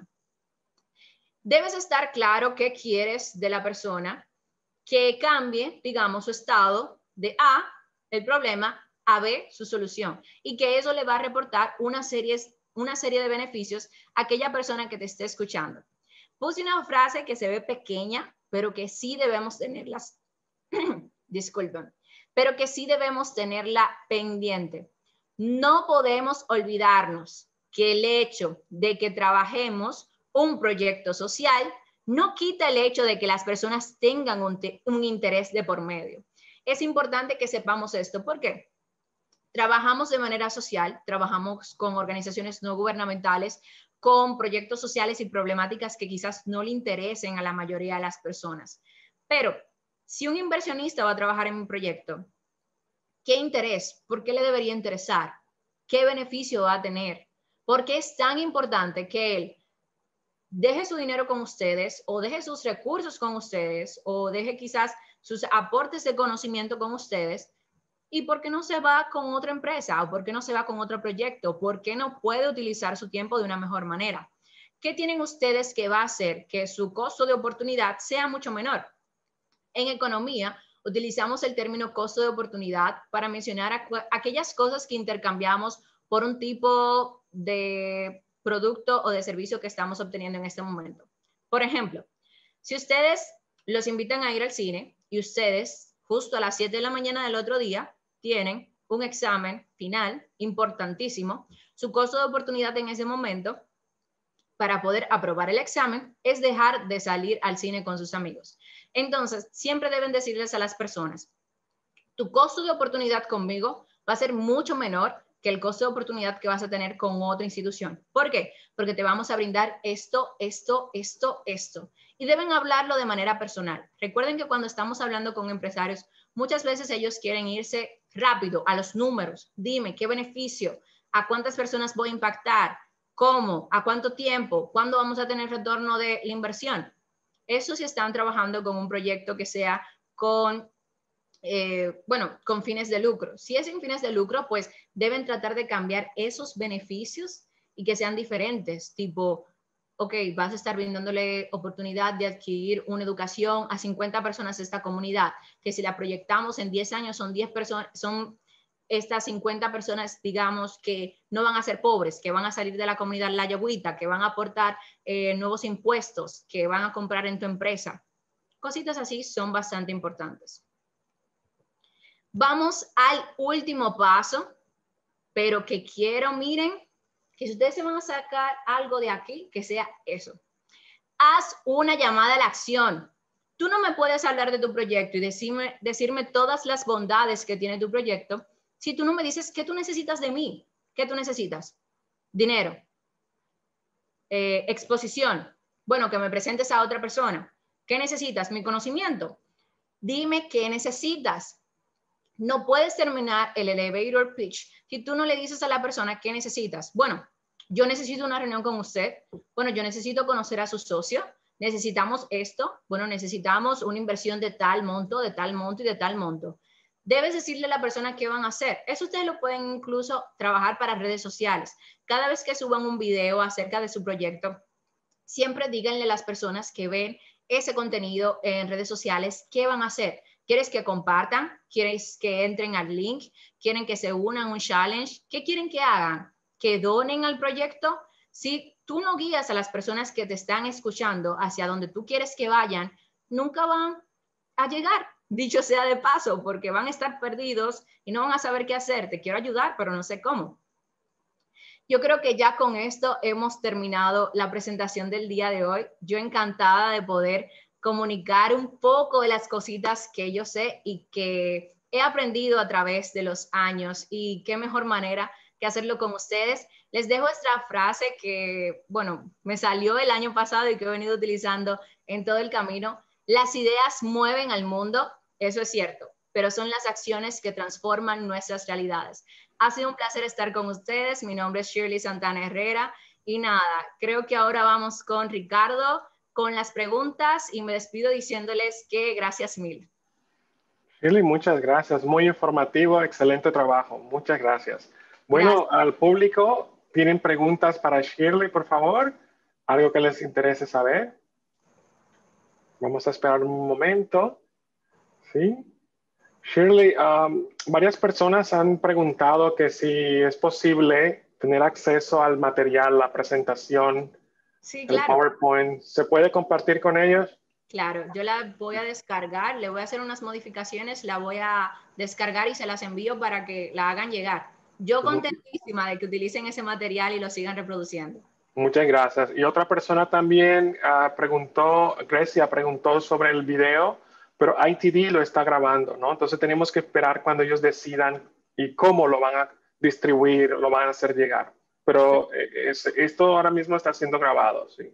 Speaker 2: Debes estar claro qué quieres de la persona, que cambie, digamos, su estado de A, el problema, a B, su solución, y que eso le va a reportar una serie de beneficios a aquella persona que te esté escuchando. Puse una frase que se ve pequeña, pero que sí debemos tenerlas, disculpen, pero que sí debemos tenerla pendiente. No podemos olvidarnos que el hecho de que trabajemos un proyecto social no quita el hecho de que las personas tengan un interés de por medio. Es importante que sepamos esto. ¿Por qué? Trabajamos de manera social, trabajamos con organizaciones no gubernamentales, con proyectos sociales y problemáticas que quizás no le interesen a la mayoría de las personas. Pero si un inversionista va a trabajar en un proyecto, ¿qué interés? ¿Por qué le debería interesar? ¿Qué beneficio va a tener? ¿Por qué es tan importante que él deje su dinero con ustedes o deje sus recursos con ustedes o deje quizás sus aportes de conocimiento con ustedes? ¿Y por qué no se va con otra empresa? ¿O por qué no se va con otro proyecto? ¿Por qué no puede utilizar su tiempo de una mejor manera? ¿Qué tienen ustedes que va a hacer que su costo de oportunidad sea mucho menor? En economía, utilizamos el término costo de oportunidad para mencionar aquellas cosas que intercambiamos por un tipo de producto o de servicio que estamos obteniendo en este momento. Por ejemplo, si ustedes los invitan a ir al cine y ustedes justo a las 7 de la mañana del otro día tienen un examen final importantísimo, su costo de oportunidad en ese momento para poder aprobar el examen es dejar de salir al cine con sus amigos. Entonces, siempre deben decirles a las personas, tu costo de oportunidad conmigo va a ser mucho menor que el costo de oportunidad que vas a tener con otra institución. ¿Por qué? Porque te vamos a brindar esto. Y deben hablarlo de manera personal. Recuerden que cuando estamos hablando con empresarios, muchas veces ellos quieren irse rápido a los números. Dime, ¿qué beneficio? ¿A cuántas personas voy a impactar? ¿Cómo? ¿A cuánto tiempo? ¿Cuándo vamos a tener retorno de la inversión? Eso si están trabajando con un proyecto que sea con con fines de lucro. Si es sin fines de lucro, pues deben tratar de cambiar esos beneficios y que sean diferentes, tipo, ok, vas a estar brindándole oportunidad de adquirir una educación a 50 personas de esta comunidad, que si la proyectamos en 10 años son 10 personas, son estas 50 personas, digamos, que no van a ser pobres, que van a salir de la comunidad La Yagüita, que van a aportar nuevos impuestos, que van a comprar en tu empresa. Cositas así son bastante importantes. Vamos al último paso, pero que quiero, miren, que si ustedes se van a sacar algo de aquí, que sea eso. Haz una llamada a la acción. Tú no me puedes hablar de tu proyecto y decirme todas las bondades que tiene tu proyecto si tú no me dices qué tú necesitas de mí. ¿Qué tú necesitas? Dinero. Exposición. Bueno, que me presentes a otra persona. ¿Qué necesitas? Mi conocimiento. Dime qué necesitas. No puedes terminar el elevator pitch si tú no le dices a la persona qué necesitas. Bueno, yo necesito una reunión con usted. Bueno, yo necesito conocer a su socio. Necesitamos esto. Bueno, necesitamos una inversión de tal monto, de tal monto y de tal monto. Debes decirle a la persona qué van a hacer. Eso ustedes lo pueden incluso trabajar para redes sociales. Cada vez que suban un video acerca de su proyecto, siempre díganle a las personas que ven ese contenido en redes sociales qué van a hacer. ¿Quieres que compartan? ¿Quieres que entren al link? ¿Quieren que se unan a un challenge? ¿Qué quieren que hagan? ¿Que donen al proyecto? Si tú no guías a las personas que te están escuchando hacia donde tú quieres que vayan, nunca van a llegar, dicho sea de paso, porque van a estar perdidos y no van a saber qué hacer. Te quiero ayudar, pero no sé cómo. Yo creo que ya con esto hemos terminado la presentación del día de hoy. Yo encantada de poder comunicar un poco de las cositas que yo sé y que he aprendido a través de los años, y qué mejor manera que hacerlo con ustedes. Les dejo esta frase que, bueno, me salió el año pasado y que he venido utilizando en todo el camino. Las ideas mueven al mundo, eso es cierto, pero son las acciones que transforman nuestras realidades. Ha sido un placer estar con ustedes. Mi nombre es Shirley Santana Herrera y nada, creo que ahora vamos con Ricardo con las preguntas y me despido diciéndoles que gracias mil.
Speaker 1: Shirley, muchas gracias. Muy informativo, excelente trabajo. Muchas gracias. Bueno,
Speaker 2: Gracias.
Speaker 1: al público, ¿tienen preguntas para Shirley, por favor? ¿Algo que les interese saber? Vamos a esperar un momento. ¿Sí? Shirley, varias personas han preguntado que si es posible tener acceso al material, la presentación,
Speaker 2: Sí,
Speaker 1: el
Speaker 2: claro.
Speaker 1: PowerPoint. ¿Se puede compartir con ellos?
Speaker 2: Claro, yo la voy a descargar, le voy a hacer unas modificaciones, la voy a descargar y se las envío para que la hagan llegar. Yo contentísima de que utilicen ese material y lo sigan reproduciendo.
Speaker 1: Muchas gracias. Y otra persona también preguntó, Grecia preguntó sobre el video, pero ITV lo está grabando, ¿no? Entonces tenemos que esperar cuando ellos decidan y cómo lo van a distribuir, lo van a hacer llegar. Pero esto ahora mismo está siendo grabado, sí.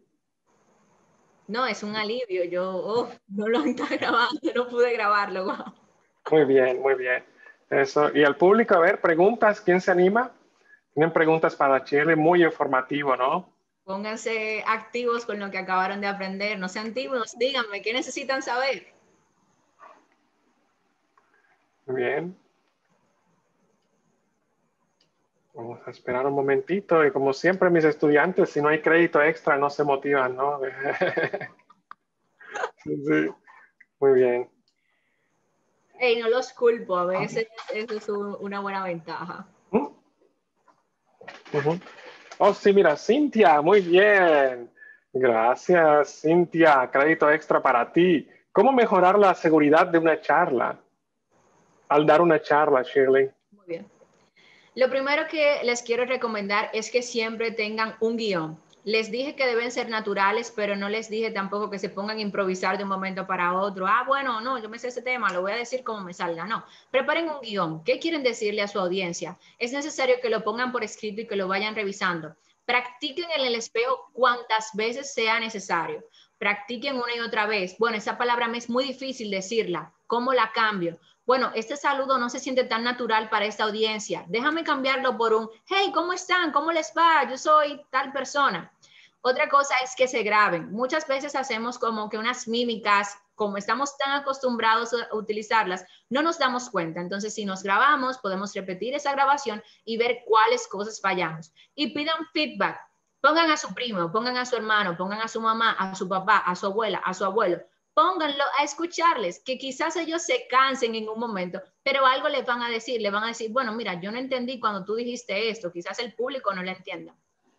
Speaker 2: No, es un alivio. Yo no lo está grabando, no pude grabarlo. Wow.
Speaker 1: Muy bien, muy bien. Eso. Y al público, a ver, preguntas, ¿quién se anima? Tienen preguntas para Chile, muy informativo, ¿no?
Speaker 2: Pónganse activos con lo que acabaron de aprender. No sean tímidos, díganme, ¿qué necesitan saber?
Speaker 1: Muy bien. Vamos a esperar un momentito y como siempre mis estudiantes, si no hay crédito extra, no se motivan, ¿no? Sí, muy bien.
Speaker 2: Hey, no los culpo, a veces eso es una buena ventaja.
Speaker 1: Uh -huh. Oh, sí, mira, Cintia, muy bien. Gracias, Cintia. Crédito extra para ti. ¿Cómo mejorar la seguridad de una charla? Al dar una charla, Shirley.
Speaker 2: Muy bien. Lo primero que les quiero recomendar es que siempre tengan un guión. Les dije que deben ser naturales, pero no les dije tampoco que se pongan a improvisar de un momento para otro. Ah, bueno, no, yo me sé ese tema, lo voy a decir como me salga. No, preparen un guión. ¿Qué quieren decirle a su audiencia? Es necesario que lo pongan por escrito y que lo vayan revisando. Practiquen en el espejo cuantas veces sea necesario. Practiquen una y otra vez. Bueno, esa palabra me es muy difícil decirla. ¿Cómo la cambio? Bueno, este saludo no se siente tan natural para esta audiencia. Déjame cambiarlo por un, hey, ¿cómo están? ¿Cómo les va? Yo soy tal persona. Otra cosa es que se graben. Muchas veces hacemos como que unas mímicas, como estamos tan acostumbrados a utilizarlas, no nos damos cuenta. Entonces, si nos grabamos, podemos repetir esa grabación y ver cuáles cosas fallamos. Y pidan feedback. Pongan a su primo, pongan a su hermano, pongan a su mamá, a su papá, a su abuela, a su abuelo. Pónganlo a escucharles, que quizás ellos se cansen en un momento, pero algo les van a decir, bueno, mira, yo no entendí cuando tú dijiste esto, quizás el público no lo entienda.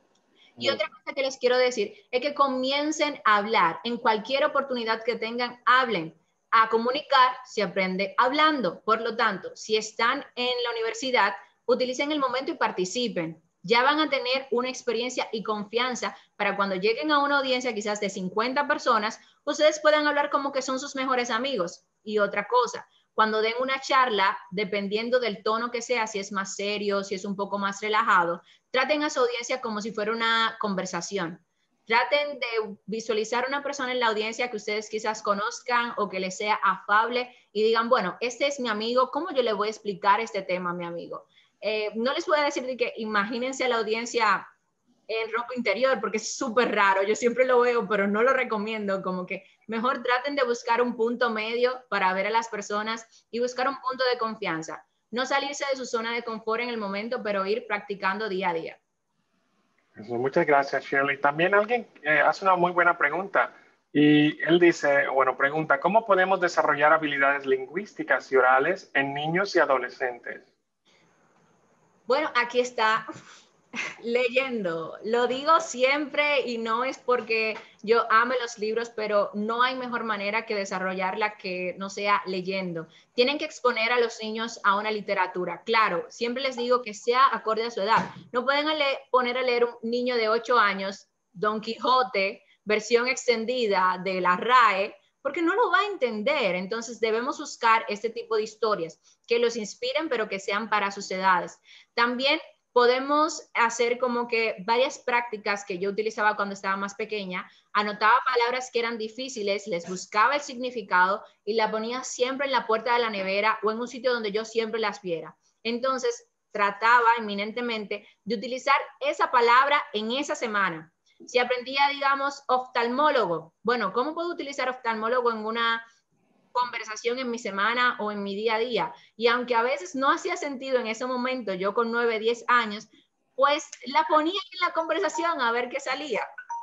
Speaker 2: Y otra cosa que les quiero decir es que comiencen a hablar, en cualquier oportunidad que tengan, hablen. A comunicar se aprende hablando, por lo tanto, si están en la universidad, utilicen el momento y participen. Ya van a tener una experiencia y confianza para cuando lleguen a una audiencia quizás de 50 personas, ustedes puedan hablar como que son sus mejores amigos. Y otra cosa, cuando den una charla, dependiendo del tono que sea, si es más serio, si es un poco más relajado, traten a su audiencia como si fuera una conversación. Traten de visualizar una persona en la audiencia que ustedes quizás conozcan o que les sea afable y digan, bueno, este es mi amigo, ¿cómo yo le voy a explicar este tema a mi amigo? No les voy a decir de que imagínense a la audiencia en ropa interior, porque es súper raro, yo siempre lo veo, pero no lo recomiendo, como que mejor traten de buscar un punto medio para ver a las personas y buscar un punto de confianza. No salirse de su zona de confort en el momento, pero ir practicando día a día.
Speaker 1: Muchas gracias, Shirley. También alguien hace una muy buena pregunta y él dice, bueno, pregunta, ¿cómo podemos desarrollar habilidades lingüísticas y orales en niños y adolescentes?
Speaker 2: Bueno, aquí está leyendo. Lo digo siempre y no es porque yo ame los libros, pero no hay mejor manera que desarrollarla que no sea leyendo. Tienen que exponer a los niños a una literatura. Claro, siempre les digo que sea acorde a su edad. No pueden poner a leer un niño de 8 años Don Quijote, versión extendida de la RAE, porque no lo va a entender. Entonces debemos buscar este tipo de historias que los inspiren, pero que sean para sus edades. También podemos hacer como que varias prácticas que yo utilizaba cuando estaba más pequeña. Anotaba palabras que eran difíciles, les buscaba el significado y la ponía siempre en la puerta de la nevera o en un sitio donde yo siempre las viera. Entonces, trataba eminentemente de utilizar esa palabra en esa semana. Si aprendía, digamos, oftalmólogo, bueno, ¿cómo puedo utilizar oftalmólogo en una conversación en mi semana o en mi día a día? Y aunque a veces no hacía sentido en ese momento, yo con 9, 10 años, pues la ponía en la conversación a ver qué salía.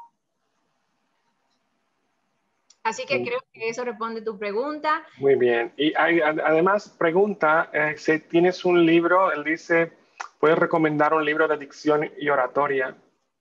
Speaker 2: Así que creo que eso responde tu pregunta.
Speaker 1: Muy bien. Y además pregunta, si tienes un libro, él dice, ¿puedes recomendar un libro de dicción y oratoria?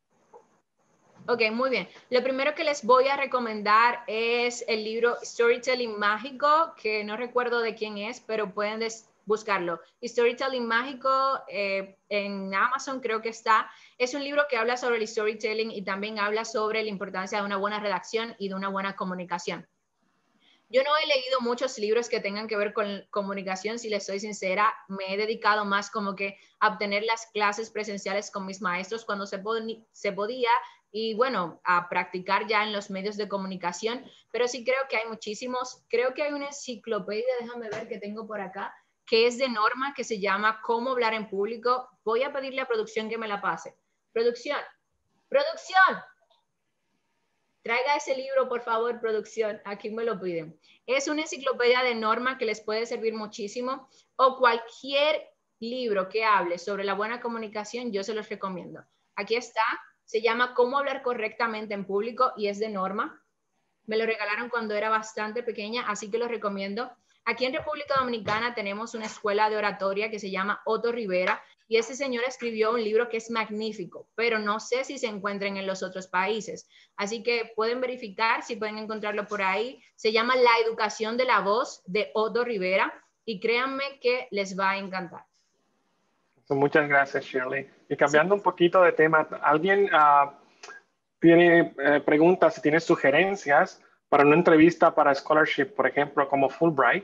Speaker 2: Ok, muy bien. Lo primero que les voy a recomendar es el libro Storytelling Mágico, que no recuerdo de quién es, pero pueden buscarlo. Storytelling Mágico en Amazon creo que está. Es un libro que habla sobre el storytelling y también habla sobre la importancia de una buena redacción y de una buena comunicación. Yo no he leído muchos libros que tengan que ver con comunicación, si les soy sincera. Me he dedicado más como que a obtener las clases presenciales con mis maestros cuando se podía y bueno, a practicar ya en los medios de comunicación, pero sí creo que hay muchísimos. Creo que hay una enciclopedia, déjame ver que tengo por acá, que es de Norma, que se llama Cómo hablar en público. Voy a pedirle a producción que me la pase. Producción, producción. Traiga ese libro, por favor, producción. Aquí me lo piden. Es una enciclopedia de Norma que les puede servir muchísimo, o cualquier libro que hable sobre la buena comunicación, yo se los recomiendo. Aquí está, se llama Cómo hablar correctamente en público y es de Norma. Me lo regalaron cuando era bastante pequeña, así que lo recomiendo. Aquí en República Dominicana tenemos una escuela de oratoria que se llama Otto Rivera y ese señor escribió un libro que es magnífico, pero no sé si se encuentran en los otros países. Así que pueden verificar si pueden encontrarlo por ahí. Se llama La educación de la voz de Otto Rivera y créanme que les va a encantar.
Speaker 1: Muchas gracias, Shirley. Y
Speaker 2: Sí.
Speaker 1: cambiando un poquito de tema, ¿alguien tiene preguntas, si tiene sugerencias para una entrevista para scholarship, por ejemplo, como Fulbright?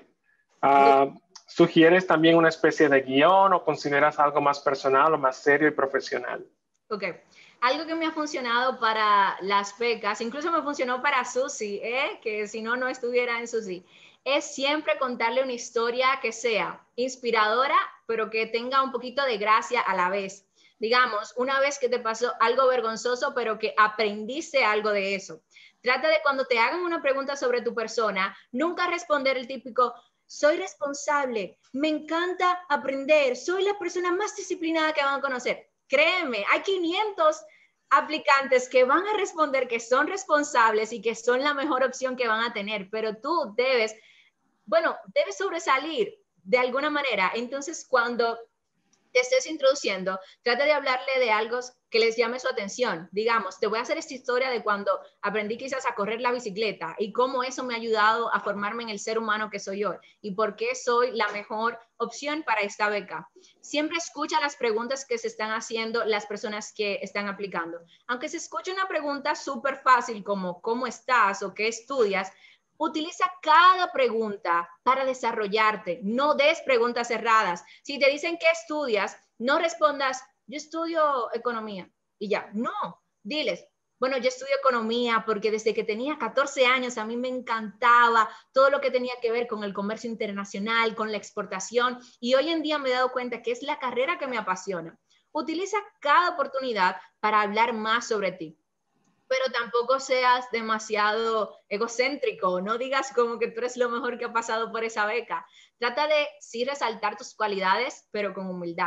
Speaker 1: ¿Sugieres también una especie de guión o consideras algo más personal o más serio y profesional?
Speaker 2: Ok. Algo que me ha funcionado para las becas, incluso me funcionó para Susi, que si no, no estuviera en Susi, es siempre contarle una historia que sea inspiradora, pero que tenga un poquito de gracia a la vez. Digamos, una vez que te pasó algo vergonzoso, pero que aprendiste algo de eso. Trata de cuando te hagan una pregunta sobre tu persona, nunca responder el típico, soy responsable, me encanta aprender, soy la persona más disciplinada que van a conocer. Créeme, hay 500 aplicantes que van a responder que son responsables y que son la mejor opción que van a tener, pero tú debes, bueno, debes sobresalir de alguna manera. Entonces, cuando te estés introduciendo, trata de hablarle de algo que les llame su atención. Digamos, te voy a hacer esta historia de cuando aprendí quizás a correr la bicicleta y cómo eso me ha ayudado a formarme en el ser humano que soy hoy y por qué soy la mejor opción para esta beca. Siempre escucha las preguntas que se están haciendo las personas que están aplicando. Aunque se escuche una pregunta súper fácil como ¿cómo estás? O ¿qué estudias? Utiliza cada pregunta para desarrollarte. No des preguntas cerradas. Si te dicen qué estudias, no respondas, yo estudio economía y ya. No, diles, bueno, yo estudio economía porque desde que tenía 14 años a mí me encantaba todo lo que tenía que ver con el comercio internacional, con la exportación y hoy en día me he dado cuenta que es la carrera que me apasiona. Utiliza cada oportunidad para hablar más sobre ti, pero tampoco seas demasiado egocéntrico, no digas como que tú eres lo mejor que ha pasado por esa beca. Trata de sí resaltar tus cualidades, pero con humildad.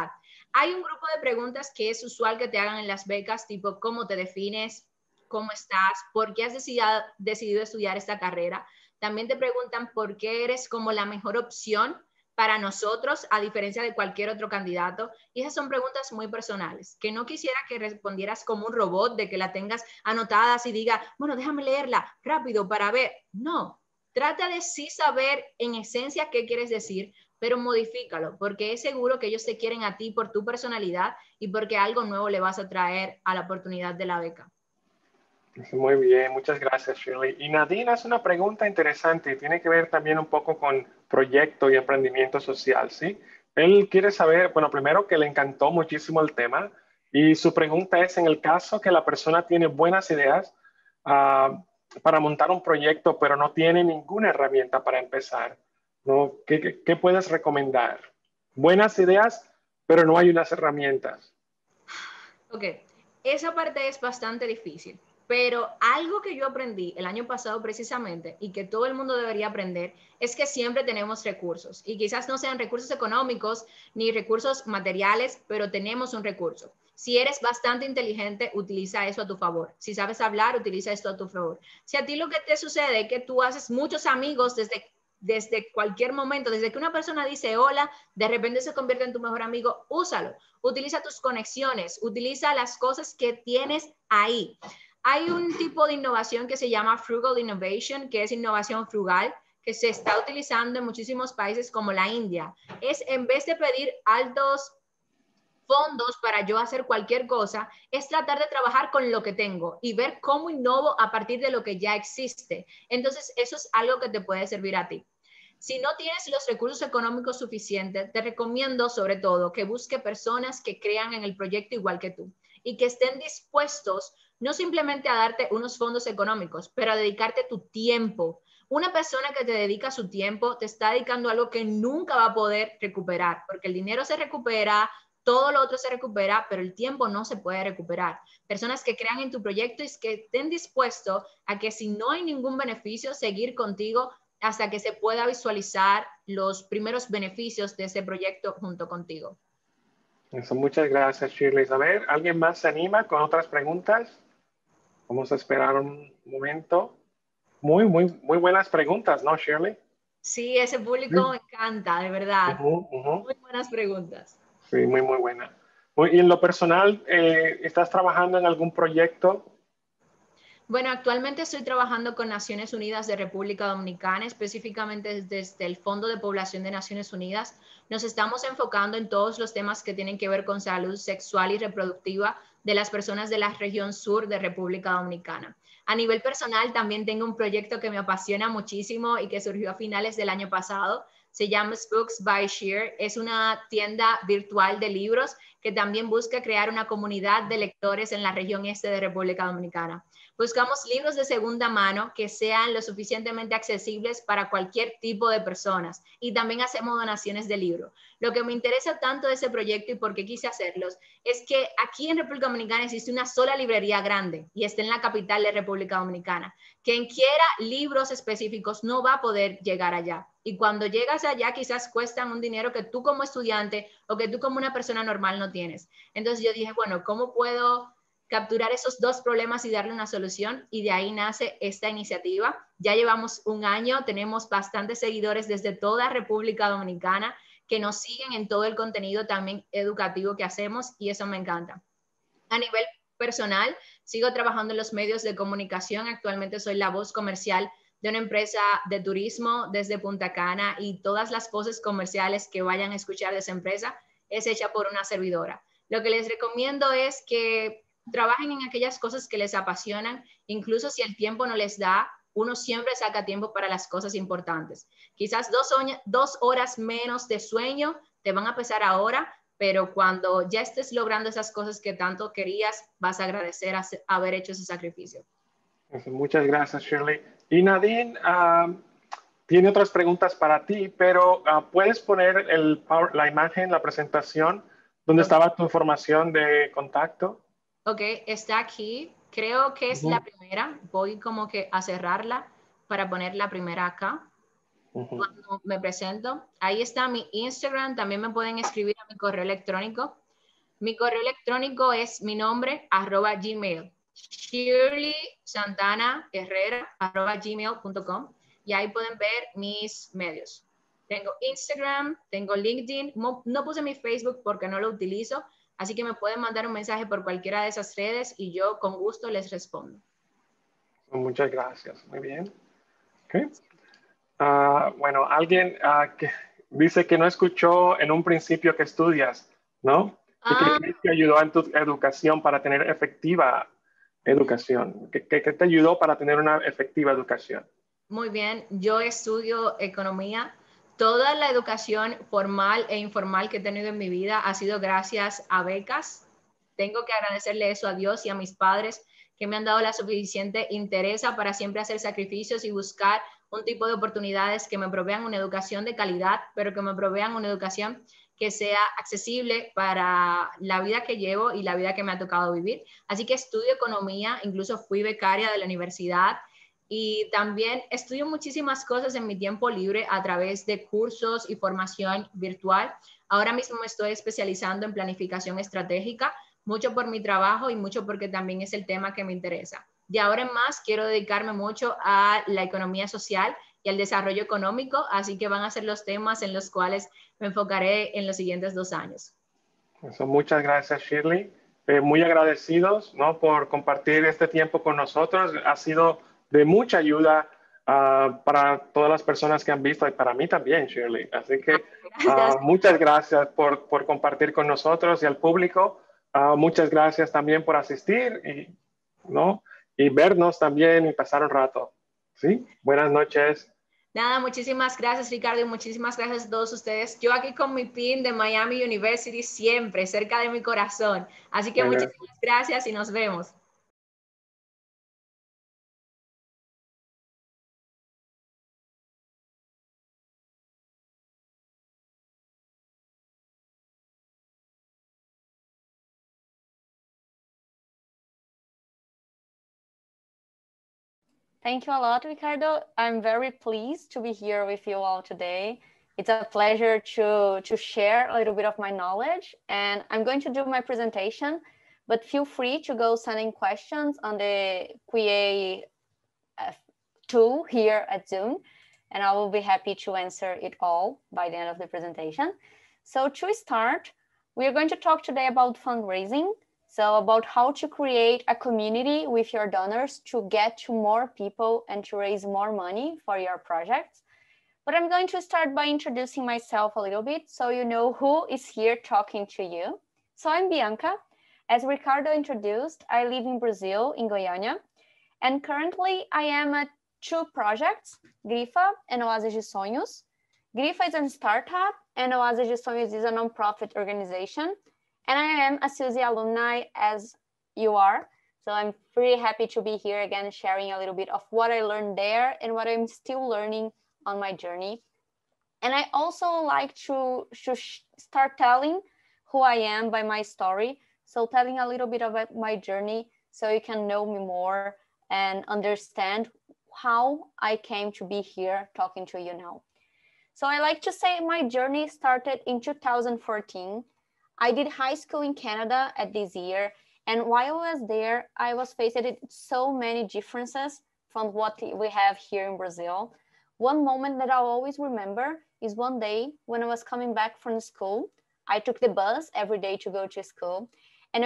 Speaker 2: Hay un grupo de preguntas que es usual que te hagan en las becas, tipo ¿cómo te defines? ¿Cómo estás? ¿Por qué has decidido estudiar esta carrera? También te preguntan por qué eres como la mejor opción para nosotros, a diferencia de cualquier otro candidato. Y esas son preguntas muy personales, que no quisiera que respondieras como un robot, de que la tengas anotadas y diga, bueno, déjame leerla rápido para ver. No, trata de sí saber en esencia qué quieres decir, pero modifícalo, porque es seguro que ellos te quieren a ti por tu personalidad y porque algo nuevo le vas a traer a la oportunidad de la beca.
Speaker 1: Muy bien, muchas gracias, Shirley. Y Nadine hace una pregunta interesante y tiene que ver también un poco con proyecto y emprendimiento social, ¿sí? Él quiere saber, bueno, primero que le encantó muchísimo el tema y su pregunta es, en el caso que la persona tiene buenas ideas para montar un proyecto, pero no tiene ninguna herramienta para empezar, ¿no? ¿Qué puedes recomendar? Buenas ideas, pero no hay unas herramientas.
Speaker 2: Ok, esa parte es bastante difícil, pero algo que yo aprendí el año pasado precisamente y que todo el mundo debería aprender es que siempre tenemos recursos y quizás no sean recursos económicos ni recursos materiales, pero tenemos un recurso. Si eres bastante inteligente, utiliza eso a tu favor. Si sabes hablar, utiliza esto a tu favor. Si a ti lo que te sucede es que tú haces muchos amigos desde cualquier momento, desde que una persona dice hola, de repente se convierte en tu mejor amigo, úsalo. Utiliza tus conexiones, utiliza las cosas que tienes ahí. Hay un tipo de innovación que se llama Frugal Innovation, que es innovación frugal, que se está utilizando en muchísimos países como la India. Es en vez de pedir altos fondos para yo hacer cualquier cosa, es tratar de trabajar con lo que tengo y ver cómo innovo a partir de lo que ya existe. Entonces, eso es algo que te puede servir a ti. Si no tienes los recursos económicos suficientes, te recomiendo sobre todo que busque personas que crean en el proyecto igual que tú y que estén dispuestos no simplemente a darte unos fondos económicos, pero a dedicarte tu tiempo. Una persona que te dedica su tiempo te está dedicando algo que nunca va a poder recuperar, porque el dinero se recupera, todo lo otro se recupera, pero el tiempo no se puede recuperar. Personas que crean en tu proyecto y que estén dispuestos a que si no hay ningún beneficio, seguir contigo hasta que se pueda visualizar los primeros beneficios de ese proyecto junto contigo.
Speaker 1: Eso, muchas gracias, Shirley. A ver, ¿alguien más se anima con otras preguntas? Vamos a esperar un momento. Muy buenas preguntas, ¿no, Shirley?
Speaker 2: Sí, ese público me encanta, de verdad. Muy buenas preguntas.
Speaker 1: Sí, muy buena. Y en lo personal, ¿estás trabajando en algún proyecto?
Speaker 2: Bueno, actualmente estoy trabajando con Naciones Unidas de República Dominicana, específicamente desde el Fondo de Población de Naciones Unidas. Nos estamos enfocando en todos los temas que tienen que ver con salud sexual y reproductiva de las personas de la región sur de República Dominicana. A nivel personal, también tengo un proyecto que me apasiona muchísimo y que surgió a finales del año pasado. Se llama Books by Share. Es una tienda virtual de libros que también busca crear una comunidad de lectores en la región este de República Dominicana. Buscamos libros de segunda mano que sean lo suficientemente accesibles para cualquier tipo de personas y también hacemos donaciones de libros. Lo que me interesa tanto de ese proyecto y por qué quise hacerlos es que aquí en República Dominicana existe una sola librería grande y está en la capital de República Dominicana. Quien quiera libros específicos no va a poder llegar allá. Y cuando llegas allá quizás cuestan un dinero que tú como estudiante o que tú como una persona normal no tienes. Entonces yo dije, bueno, ¿cómo puedo capturar esos dos problemas y darle una solución? Y de ahí nace esta iniciativa. Ya llevamos un año, tenemos bastantes seguidores desde toda República Dominicana que nos siguen en todo el contenido también educativo que hacemos y eso me encanta. A nivel personal, sigo trabajando en los medios de comunicación. Actualmente soy la voz comercial de una empresa de turismo desde Punta Cana y todas las voces comerciales que vayan a escuchar de esa empresa es hecha por una servidora. Lo que les recomiendo es que trabajen en aquellas cosas que les apasionan, incluso si el tiempo no les da, uno siempre saca tiempo para las cosas importantes. Quizás 2 horas menos de sueño te van a pesar ahora, pero cuando ya estés logrando esas cosas que tanto querías, vas a agradecer haber hecho ese sacrificio.
Speaker 1: Muchas gracias, Shirley. Y Nadine tiene otras preguntas para ti, pero ¿puedes poner la imagen, la presentación, donde
Speaker 2: Okay.
Speaker 1: estaba tu información de contacto?
Speaker 2: Ok, está aquí. Creo que es la primera. Voy como que a cerrarla para poner la primera acá. Cuando me presento, ahí está mi Instagram. También me pueden escribir a mi correo electrónico. Mi correo electrónico es mi nombre, @gmail. shirleysantanaherrera@gmail.com, y ahí pueden ver mis medios. Tengo Instagram, tengo LinkedIn, no puse mi Facebook porque no lo utilizo, así que me pueden mandar un mensaje por cualquiera de esas redes y yo con gusto les respondo.
Speaker 1: Muchas gracias, muy bien. Okay. Bueno, alguien que dice que no escuchó en un principio que estudias, ¿no? ¿Y qué crees que ayudó en tu educación para tener efectiva educación? ¿Qué te ayudó para tener una efectiva educación?
Speaker 2: Muy bien, yo estudio economía. Toda la educación formal e informal que he tenido en mi vida ha sido gracias a becas. Tengo que agradecerle eso a Dios y a mis padres, que me han dado la suficiente interés para siempre hacer sacrificios y buscar un tipo de oportunidades que me provean una educación de calidad, pero que me provean una educación que sea accesible para la vida que llevo y la vida que me ha tocado vivir. Así que estudio economía, incluso fui becaria de la universidad, y también estudio muchísimas cosas en mi tiempo libre a través de cursos y formación virtual. Ahora mismo me estoy especializando en planificación estratégica, mucho por mi trabajo y mucho porque también es el tema que me interesa. De ahora en más quiero dedicarme mucho a la economía social y al desarrollo económico, así que van a ser los temas en los cuales me enfocaré en los siguientes 2 años.
Speaker 1: Eso, muchas gracias, Shirley. Muy agradecidos, ¿no?, por compartir este tiempo con nosotros. Ha sido de mucha ayuda para todas las personas que han visto y para mí también, Shirley. Así que muchas gracias por compartir con nosotros y al público. Muchas gracias también por asistir ¿no?, y vernos también y pasar un rato. ¿Sí? Buenas noches.
Speaker 2: Nada, muchísimas gracias, Ricardo, y muchísimas gracias a todos ustedes. Yo aquí con mi pin de Miami University siempre, cerca de mi corazón. Así que muchísimas gracias y nos vemos.
Speaker 3: Thank you a lot, Ricardo. I'm very pleased to be here with you all today. It's a pleasure to share a little bit of my knowledge, and I'm going to do my presentation, but feel free to go sending questions on the QA tool here at Zoom, and I will be happy to answer it all by the end of the presentation. So to start, we are going to talk today about fundraising. So about how to create a community with your donors to get to more people and to raise more money for your projects. But I'm going to start by introducing myself a little bit so you know who is here talking to you. So I'm Bianca. As Ricardo introduced, I live in Brazil, in Goiânia, and currently I am at 2 projects, Grifa and Oasis de Sonhos. Grifa is a startup and Oasis de Sonhos is a nonprofit organization. And I am a SUSE alumni as you are. So I'm pretty happy to be here again, sharing a little bit of what I learned there and what I'm still learning on my journey. And I also like to start telling who I am by my story. So telling a little bit about my journey so you can know me more and understand how I came to be here talking to you now. So I like to say my journey started in 2014. I did high school in Canada at this year. And while I was there, I was faced with so many differences from what we have here in Brazil. One moment that I'll always remember is one day when I was coming back from school. I took the bus every day to go to school. And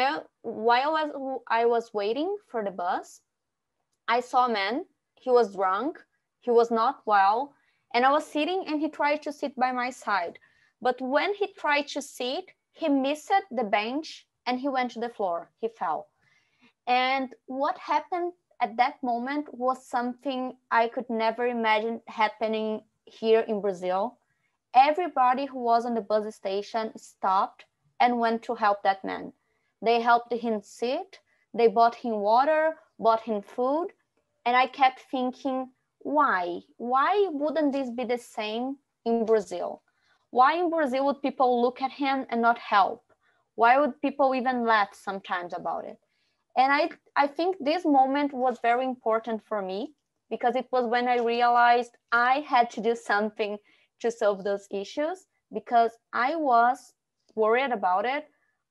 Speaker 3: while I was waiting for the bus, I saw a man. He was drunk. He was not well. And I was sitting and he tried to sit by my side. But when he tried to sit, he missed the bench and he went to the floor. He fell. And what happened at that moment was something I could never imagine happening here in Brazil. Everybody who was on the bus station stopped and went to help that man. They helped him sit, they bought him water, bought him food. And I kept thinking, why? Why wouldn't this be the same in Brazil? Why in Brazil would people look at him and not help? Why would people even laugh sometimes about it? And I think this moment was very important for me because it was when I realized I had to do something to solve those issues because I was worried about it.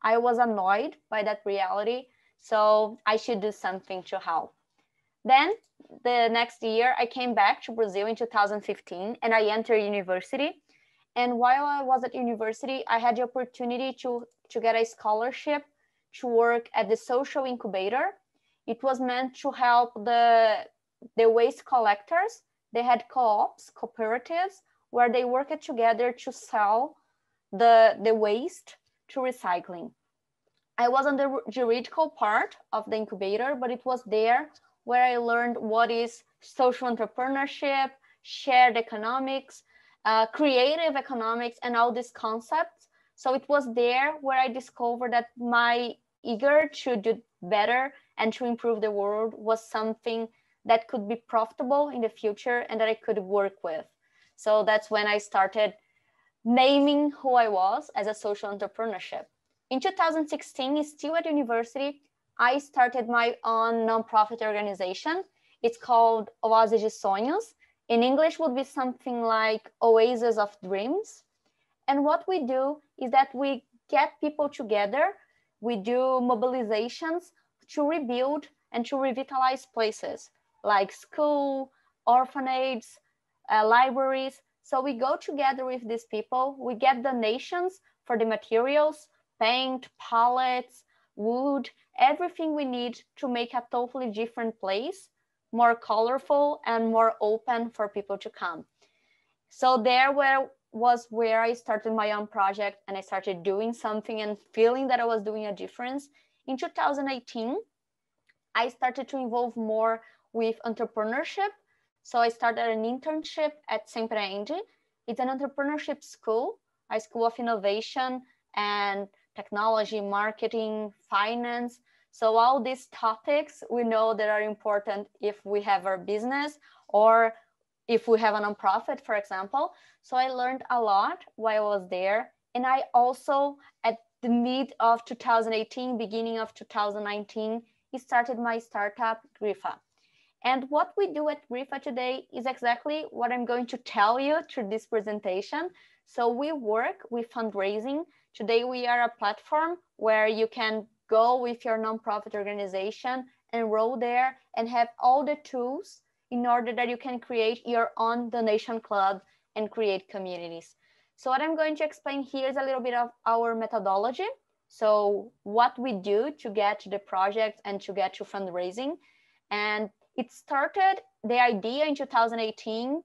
Speaker 3: I was annoyed by that reality. So I should do something to help. Then the next year, I came back to Brazil in 2015 and I entered university. And while I was at university, I had the opportunity to get a scholarship to work at the social incubator. It was meant to help the waste collectors. They had co-ops, cooperatives, where they worked together to sell the waste to recycling. I was on the juridical part of the incubator, but it was there where I learned what is social entrepreneurship, shared economics, creative economics, and all these concepts. So it was there where I discovered that my eager to do better and to improve the world was something that could be profitable in the future and that I could work with. So that's when I started naming who I was as a social entrepreneurship. In 2016, still at university, I started my own nonprofit organization. It's called Oasis de Sonhos. In English would be something like Oasis of Dreams. And what we do is that we get people together. We do mobilizations to rebuild and to revitalize places like school, orphanages, libraries. So we go together with these people. We get donations for the materials, paint, pallets, wood, everything we need to make a totally different place, more colorful and more open for people to come. So there was where I started my own project and I started doing something and feeling that I was doing a difference. In 2018, I started to involve more with entrepreneurship. So I started an internship at Sempreende. It's an entrepreneurship school, a school of innovation and technology, marketing, finance. So all these topics we know that are important if we have our business or if we have a nonprofit, for example. So I learned a lot while I was there. And I also, at the mid of 2018, beginning of 2019, started my startup, Grifa. And what we do at Grifa today is exactly what I'm going to tell you through this presentation. So we work with fundraising. Today we are a platform where you can go with your nonprofit organization, enroll there, and have all the tools in order that you can create your own donation club and create communities. So what I'm going to explain here is a little bit of our methodology. So what we do to get to the project and to get to fundraising. And it started, the idea in 2018,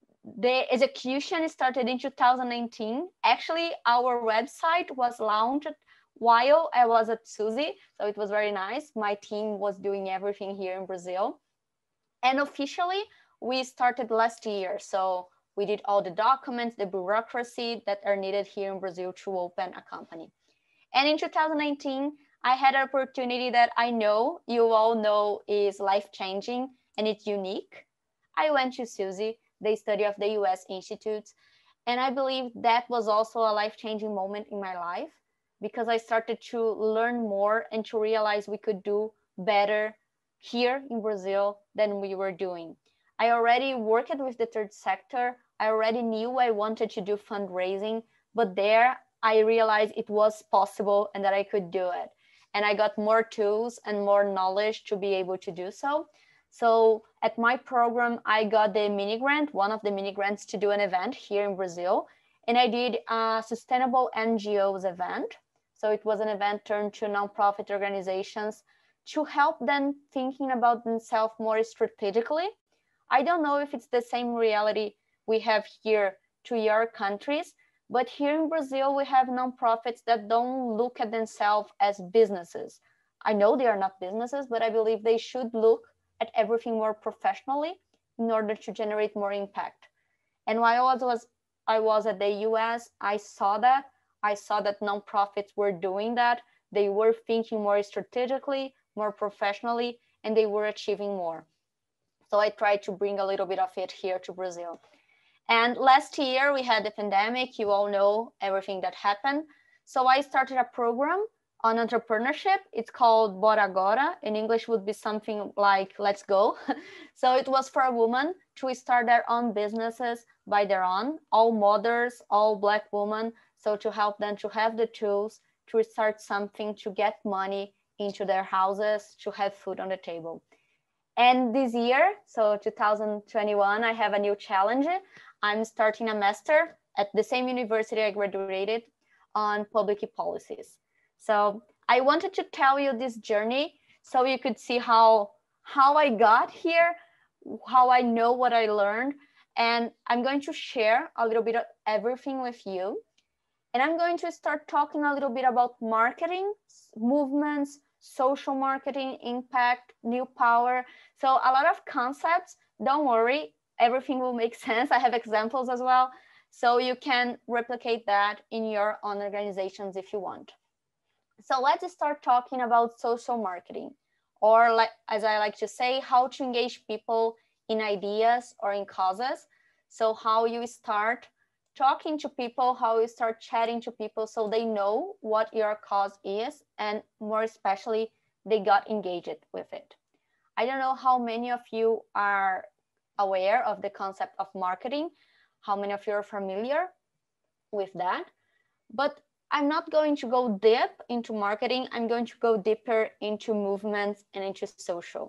Speaker 3: the execution started in 2019. Actually, our website was launched while I was at Suzy, so it was very nice. My team was doing everything here in Brazil. And officially, we started last year. So we did all the documents, the bureaucracy that are needed here in Brazil to open a company. And in 2019, I had an opportunity that I know you all know is life-changing and it's unique. I went to Suzy, the study of the US Institutes, and I believe that was also a life-changing moment in my life because I started to learn more and to realize we could do better here in Brazil than we were doing. I already worked with the third sector. I already knew I wanted to do fundraising, but there I realized it was possible and that I could do it. And I got more tools and more knowledge to be able to do so. So at my program, I got the mini grant, one of the mini grants to do an event here in Brazil. And I did a sustainable NGOs event. So it was an event turned to nonprofit organizations to help them thinking about themselves more strategically. I don't know if it's the same reality we have here to your countries, but here in Brazil, we have nonprofits that don't look at themselves as businesses. I know they are not businesses, but I believe they should look at everything more professionally in order to generate more impact. And while I was at the US, I saw that nonprofits were doing that. They were thinking more strategically, more professionally, and they were achieving more. So I tried to bring a little bit of it here to Brazil. And last year we had the pandemic. You all know everything that happened. So I started a program on entrepreneurship. It's called Bora Agora. In English would be something like let's go. So it was for a woman to start their own businesses by their own, all mothers, all Black women. So to help them to have the tools to start something, to get money into their houses, to have food on the table. And this year, so 2021, I have a new challenge. I'm starting a master at the same university I graduated on public policies. So I wanted to tell you this journey so you could see how I got here, how I know what I learned. And I'm going to share a little bit of everything with you. And I'm going to start talking a little bit about marketing, movements, social marketing, impact, new power. So a lot of concepts, don't worry, everything will make sense. I have examples as well. So you can replicate that in your own organizations if you want. So let's start talking about social marketing, or like, as I like to say, how to engage people in ideas or in causes. So how you start talking to people, how you start chatting to people so they know what your cause is, and more especially, they got engaged with it. I don't know how many of you are aware of the concept of marketing, how many of you are familiar with that, but I'm not going to go deep into marketing. I'm going to go deeper into movements and into social.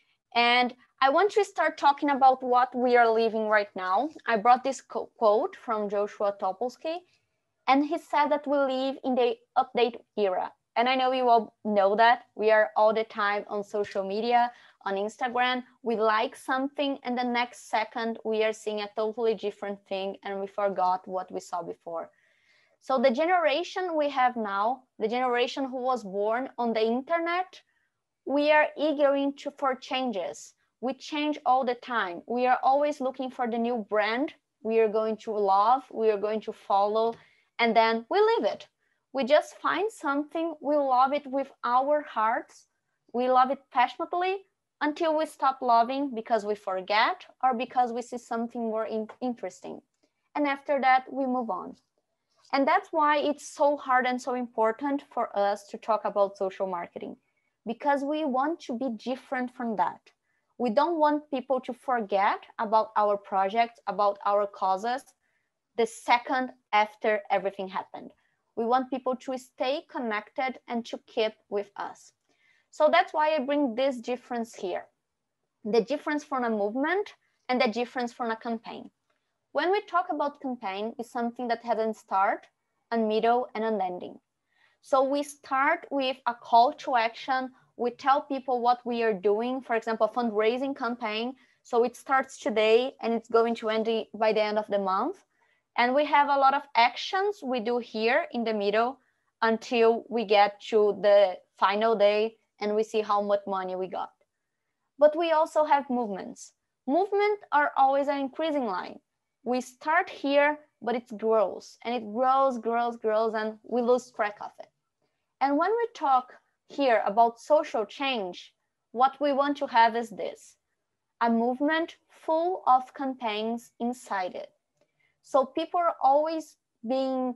Speaker 3: And I want to start talking about what we are living right now. I brought this quote from Joshua Topolsky, and he said that we live in the update era. And I know you all know that. We are all the time on social media, on Instagram. We like something, and the next second we are seeing a totally different thing, and we forgot what we saw before. So the generation we have now, the generation who was born on the internet, we are eager for changes. We change all the time. We are always looking for the new brand we are going to love, we are going to follow, and then we leave it. We just find something, we love it with our hearts, we love it passionately until we stop loving because we forget or because we see something more interesting. And after that, we move on. And that's why it's so hard and so important for us to talk about social marketing, because we want to be different from that. We don't want people to forget about our projects, about our causes, the second after everything happened. We want people to stay connected and to keep with us. So that's why I bring this difference here. The difference from a movement and the difference from a campaign. When we talk about campaign, it's something that has a start, a middle, and an ending. So we start with a call to action. We tell people what we are doing, for example, a fundraising campaign. So it starts today and it's going to end by the end of the month. And we have a lot of actions we do here in the middle until we get to the final day and we see how much money we got. But we also have movements. Movements are always an increasing line. We start here, but it grows and it grows, and we lose track of it. And when we talk here about social change, what we want to have is this: a movement full of campaigns inside it. So people are always being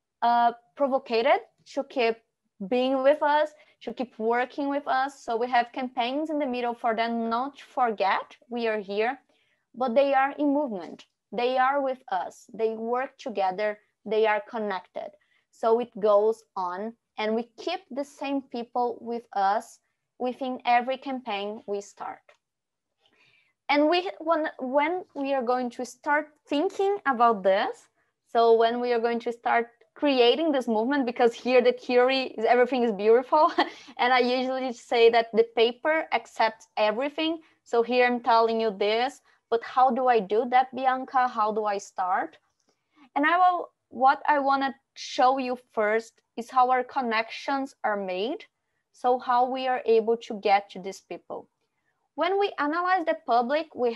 Speaker 3: provoked to keep being with us, to keep working with us. So we have campaigns in the middle for them not to forget we are here, but they are in movement. They are with us. They work together. They are connected. So it goes on, and we keep the same people with us within every campaign we start. And when we are going to start thinking about this, so when we are going to start creating this movement, because here the theory is everything is beautiful, and I usually say that the paper accepts everything. So here I'm telling you this, but how do I do that, Bianca? How do I start? And what I want to show you first is how our connections are made. So how we are able to get to these people. When we analyze the public we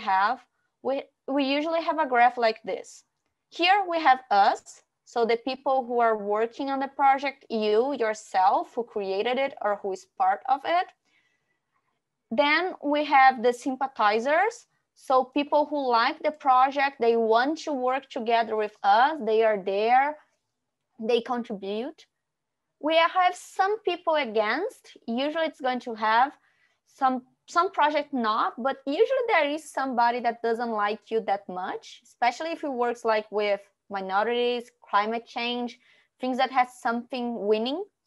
Speaker 3: usually have a graph like this. Here we have us, so the people who are working on the project, you, yourself, who created it or who is part of it. Then we have the sympathizers, so people who like the project, they want to work together with us, they are there, they contribute. We have some people against, usually it's going to have some project not, but usually there is somebody that doesn't like you that much, especially if it works like with minorities, climate change, things that has something winning.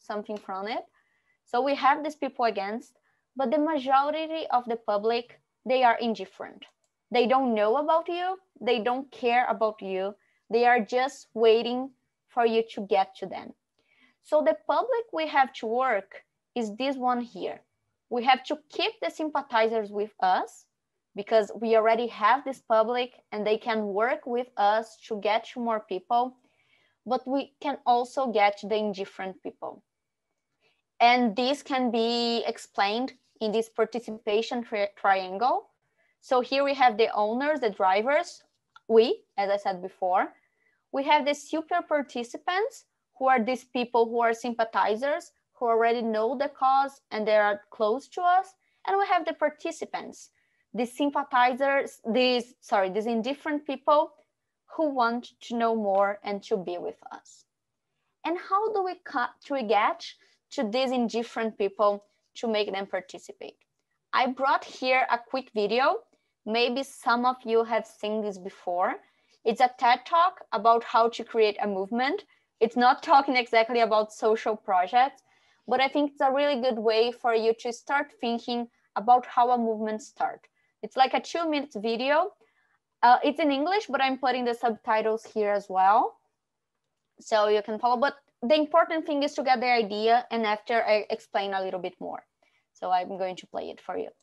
Speaker 3: something from it. So we have these people against, but the majority of the public, they are indifferent. They don't know about you. They don't care about you. They are just waiting for you to get to them. So the public we have to work is this one here. We have to keep the sympathizers with us because we already have this public and they can work with us to get to more people, but we can also get to the indifferent people. And this can be explained in this participation triangle. So here we have the owners, the drivers, we, as I said before. We have the super participants, who are these people who are sympathizers, who already know the cause and they are close to us. And we have the participants, these sympathizers, these indifferent people who want to know more and to be with us. And how do we get to these indifferent people to make them participate? I brought here a quick video. Maybe some of you have seen this before. It's a TED Talk about how to create a movement. It's not talking exactly about social projects, but I think it's a really good way for you to start thinking about how a movement starts. It's like a 2-minute video. It's in English, but I'm putting the subtitles here as well, so you can follow. But the important thing is to get the idea, and after I explain a little bit more. So I'm going to play it for you.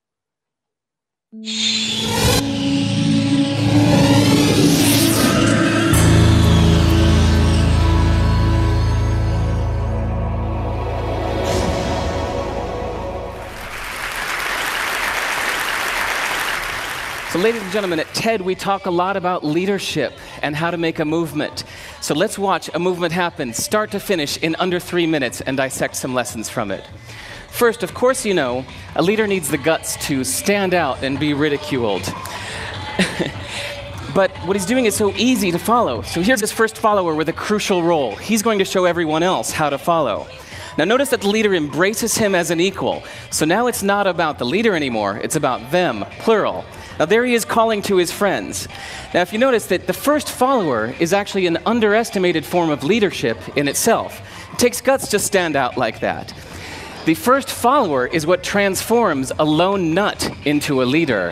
Speaker 4: So ladies and gentlemen, at TED, we talk a lot about leadership and how to make a movement. So let's watch a movement happen, start to finish, in under 3 minutes and dissect some lessons from it. First, of course, you know, a leader needs the guts to stand out and be ridiculed. But what he's doing is so easy to follow. So here's his first follower with a crucial role. He's going to show everyone else how to follow. Now notice that the leader embraces him as an equal. So now it's not about the leader anymore, it's about them, plural. Now there he is calling to his friends. Now if you notice that the first follower is actually an underestimated form of leadership in itself. It takes guts to stand out like that. The first follower is what transforms a lone nut into a leader.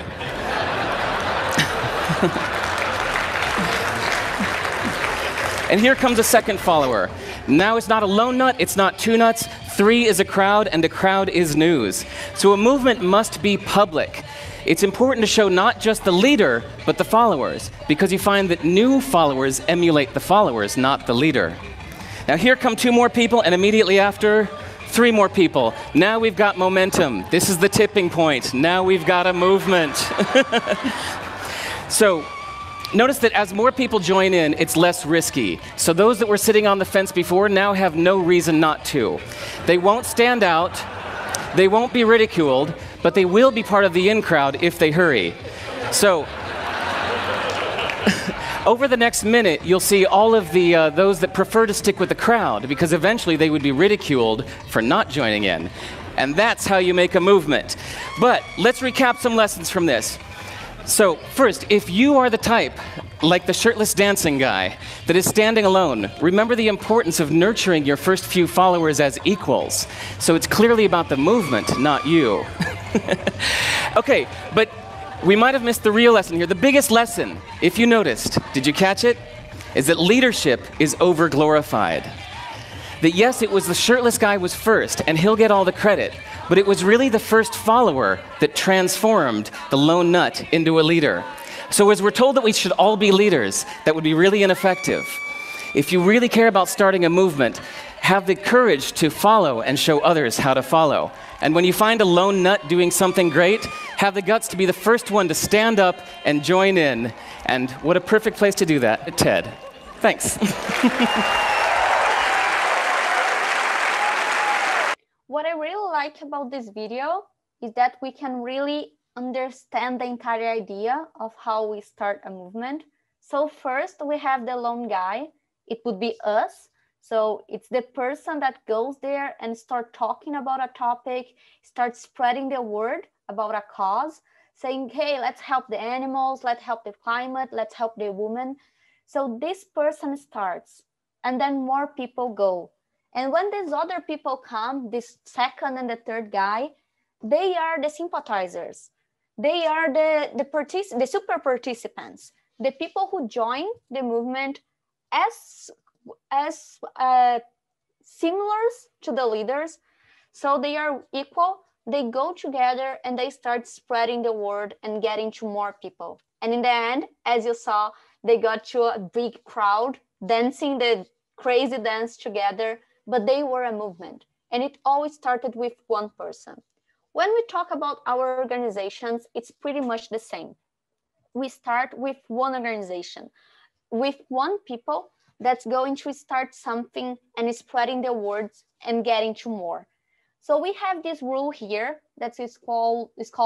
Speaker 4: And here comes a second follower. Now it's not a lone nut, it's not 2 nuts, 3 is a crowd, and a crowd is news. So a movement must be public. It's important to show not just the leader, but the followers, because you find that new followers emulate the followers, not the leader. Now here come 2 more people, and immediately after, 3 more people. Now we've got momentum. This is the tipping point. Now we've got a movement. So notice that as more people join in, it's less risky. So those that were sitting on the fence before now have no reason not to. They won't stand out, they won't be ridiculed, but they will be part of the in crowd if they hurry. So over the next minute, you'll see all of the those that prefer to stick with the crowd, because eventually they would be ridiculed for not joining in. And that's how you make a movement. But let's recap some lessons from this. So first, if you are the type, like the shirtless dancing guy, that is standing alone, remember the importance of nurturing your first few followers as equals. So it's clearly about the movement, not you. Okay, but we might have missed the real lesson here. The biggest lesson, if you noticed, did you catch it? Is that leadership is over-glorified. That yes, it was the shirtless guy was first, and he'll get all the credit, but it was really the first follower that transformed the lone nut into a leader. So as we're told that we should all be leaders, that would be really ineffective. If you really care about starting a movement, have the courage to follow and show others how to follow. And when you find a lone nut doing something great, have the guts to be the first one to stand up and join in. And what a perfect place to do that at TED. Thanks.
Speaker 3: What I really like about this video is that we can really understand the entire idea of how we start a movement. So first we have the lone guy. It would be us. So it's the person that goes there and start talking about a topic, start spreading the word about a cause, saying, hey, let's help the animals, let's help the climate, let's help the woman. So this person starts, and then more people go. And when these other people come, this second and the third guy, they are the sympathizers. They are the super participants, the people who join the movement as similar to the leaders. So they are equal. They go together and they start spreading the word and getting to more people. And in the end, as you saw, they got to a big crowd dancing the crazy dance together, but they were a movement. And it always started with one person. When we talk about our organizations, it's pretty much the same. We start with one organization, with one people that's going to start something and spreading the words and getting to more. So we have this rule here that is called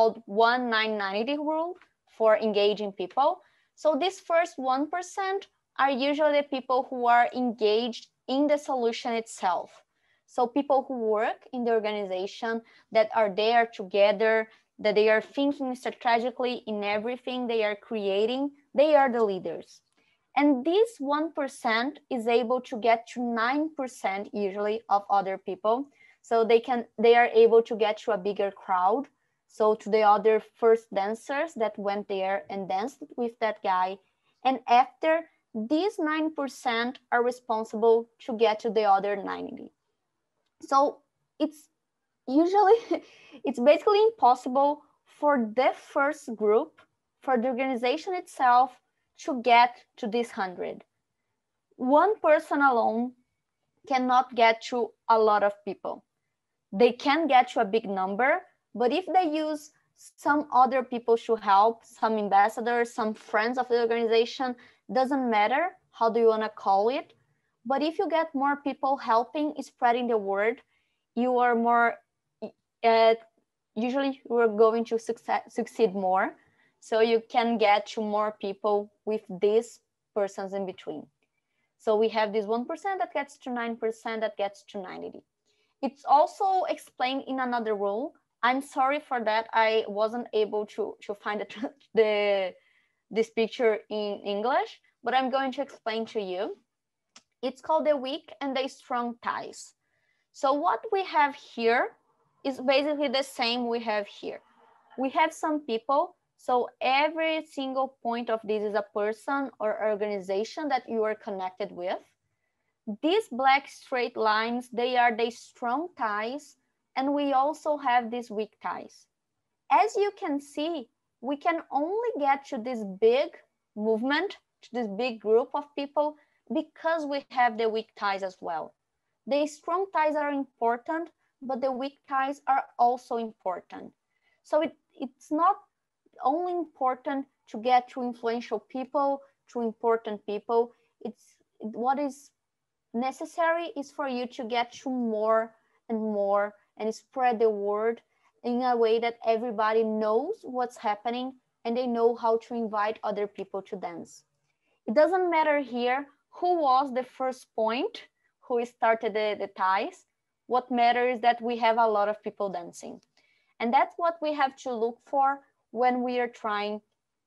Speaker 3: 1-9-90 rule for engaging people. So this first 1% are usually the people who are engaged in the solution itself. So people who work in the organization, that are there together, that they are thinking strategically in everything they are creating, they are the leaders. And this 1% is able to get to 9% usually of other people. So they are able to get to a bigger crowd. So to the other first dancers that went there and danced with that guy. And after, these 9% are responsible to get to the other 90. So it's usually, it's basically impossible for the first group, for the organization itself, to get to this 100. One person alone cannot get to a lot of people. They can get to a big number, but if they use some other people to help, some ambassadors, some friends of the organization, doesn't matter how do you want to call it. But if you get more people helping, spreading the word, you are more, usually you are going to succeed more. So you can get to more people with these persons in between. So we have this 1% that gets to 9% that gets to 90. It's also explained in another rule. I'm sorry for that. I wasn't able to find this picture in English, but I'm going to explain to you. It's called the weak and the strong ties. So what we have here is basically the same we have here. We have some people. So every single point of this is a person or organization that you are connected with. These black straight lines, they are the strong ties, and we also have these weak ties. As you can see, we can only get to this big movement, to this big group of people, because we have the weak ties as well. The strong ties are important, but the weak ties are also important. So it's not only important to get to influential people, to important people. What is necessary is for you to get to more and more and spread the word in a way that everybody knows what's happening and they know how to invite other people to dance. It doesn't matter here who was the first point, who started the ties. What matters is that we have a lot of people dancing. And that's what we have to look for when we are trying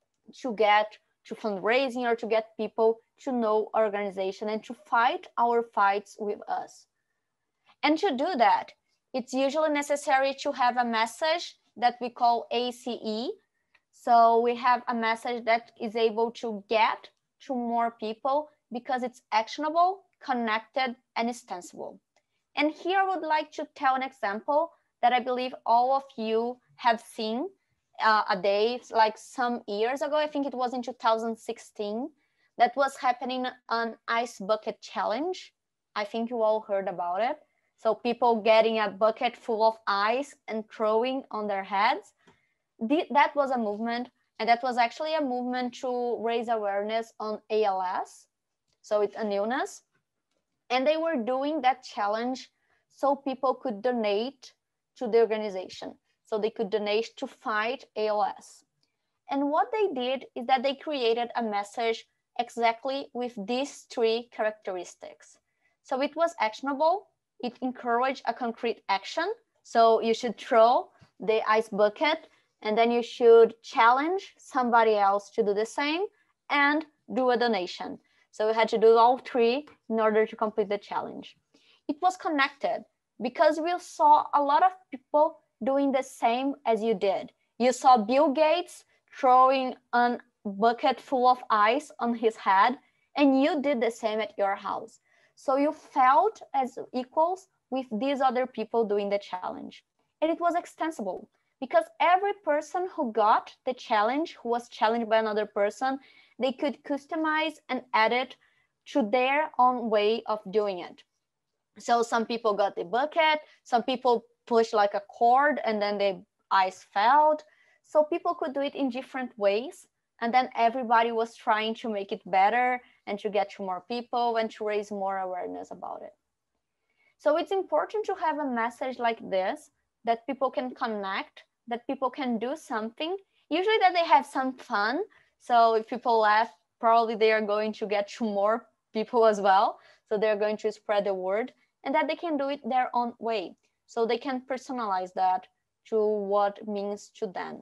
Speaker 3: to get to fundraising or to get people to know our organization and to fight our fights with us. And to do that, it's usually necessary to have a message that we call ACE. So we have a message that is able to get to more people because it's actionable, connected, and extensible. And here I would like to tell an example that I believe all of you have seen a day, like some years ago. I think it was in 2016, that was happening on Ice Bucket Challenge. I think you all heard about it. So people getting a bucket full of ice and throwing on their heads. That was a movement, and that was actually a movement to raise awareness on ALS. So it's an illness. And they were doing that challenge so people could donate to the organization. So they could donate to fight ALS. And what they did is that they created a message exactly with these three characteristics. So it was actionable. It encouraged a concrete action. So you should throw the ice bucket, and then you should challenge somebody else to do the same and do a donation. So we had to do all three in order to complete the challenge. it was connected because we saw a lot of people doing the same as you did. You saw Bill Gates throwing a bucket full of ice on his head, and you did the same at your house. So you felt as equals with these other people doing the challenge. And it was extensible because every person who got the challenge, who was challenged by another person, they could customize and add it to their own way of doing it. So some people got the bucket, some people pushed like a cord and then the ice fell. So people could do it in different ways. And then everybody was trying to make it better and to get to more people and to raise more awareness about it. So it's important to have a message like this, that people can connect, that people can do something, usually that they have some fun. So if people laugh, probably they are going to get to more people as well. So they're going to spread the word, and that they can do it their own way. So they can personalize that to what means to them.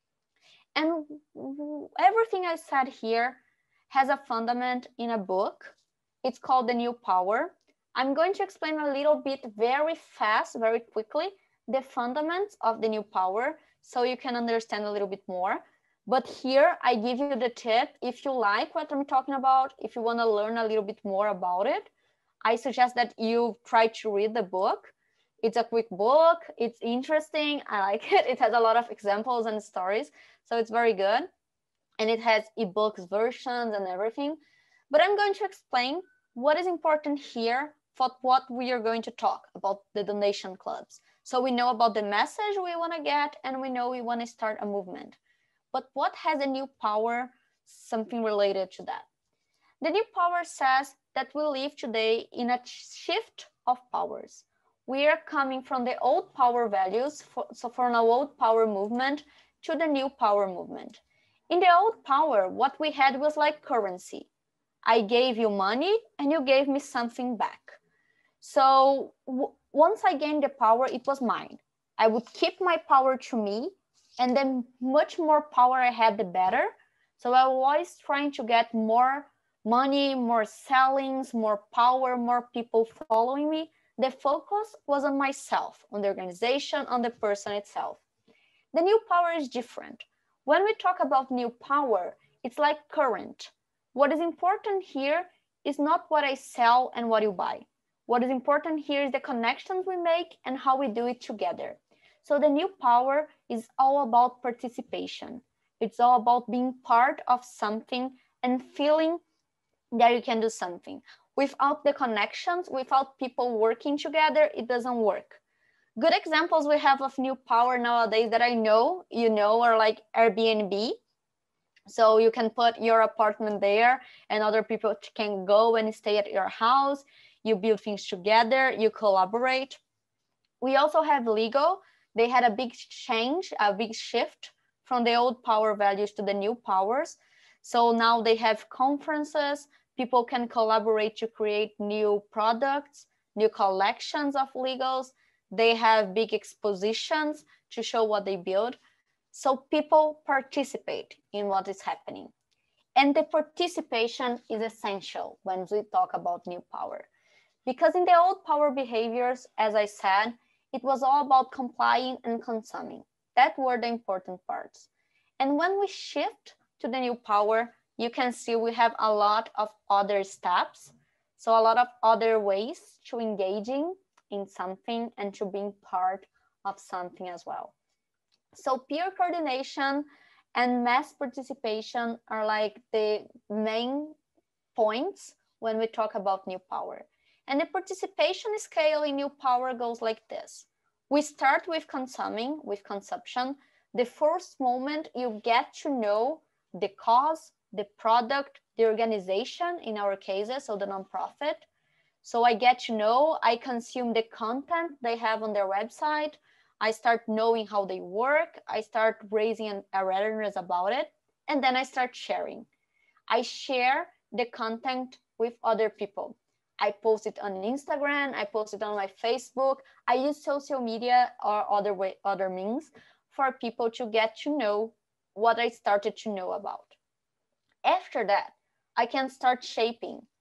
Speaker 3: And everything I said here has a fundament in a book. It's called The New Power. I'm going to explain a little bit very fast, very quickly, the fundamentals of the New Power so you can understand a little bit more. But here I give you the tip. If you like what I'm talking about, if you want to learn a little bit more about it, I suggest that you try to read the book. It's a quick book. It's interesting. I like it. It has a lot of examples and stories. So it's very good. And it has ebooks versions and everything. But I'm going to explain what is important here for what we are going to talk about, the donation clubs. So we know about the message we want to get, and we know we want to start a movement. But what has a new power, something related to that? The new power says that we live today in a shift of powers. We are coming from the old power values, from an old power movement to the new power movement. In the old power, what we had was like currency. I gave you money and you gave me something back. So once I gained the power, it was mine. I would keep my power to me, and then much more power I had, the better. So I was trying to get more money, more sellings, more power, more people following me. The focus was on myself, on the organization, on the person itself. The new power is different. When we talk about new power, it's like current. What is important here is not what I sell and what you buy. What is important here is the connections we make and how we do it together. So the new power is all about participation. It's all about being part of something and feeling that you can do something. Without the connections, without people working together, it doesn't work. Good examples we have of new power nowadays that I know, you know, are like Airbnb. So you can put your apartment there and other people can go and stay at your house. You build things together, you collaborate. We also have Lego. They had a big change, a big shift from the old power values to the new powers. So now they have conferences. People can collaborate to create new products, new collections of Legos. They have big expositions to show what they build. So people participate in what is happening. And the participation is essential when we talk about new power. Because in the old power behaviors, as I said, it was all about complying and consuming. That were the important parts. And when we shift to the new power, you can see we have a lot of other steps. So a lot of other ways to engaging in something and to being part of something as well. So peer coordination and mass participation are like the main points when we talk about new power. And the participation scale in new power goes like this. We start with consuming, with consumption. The first moment you get to know the cause, the product, the organization, in our cases, so the nonprofit. So I get to know, I consume the content they have on their website. I start knowing how they work. I start raising an awareness about it. And then I start sharing. I share the content with other people. I post it on Instagram. I post it on my Facebook. I use social media or other means for people to get to know what I started to know about. After that, I can start shaping.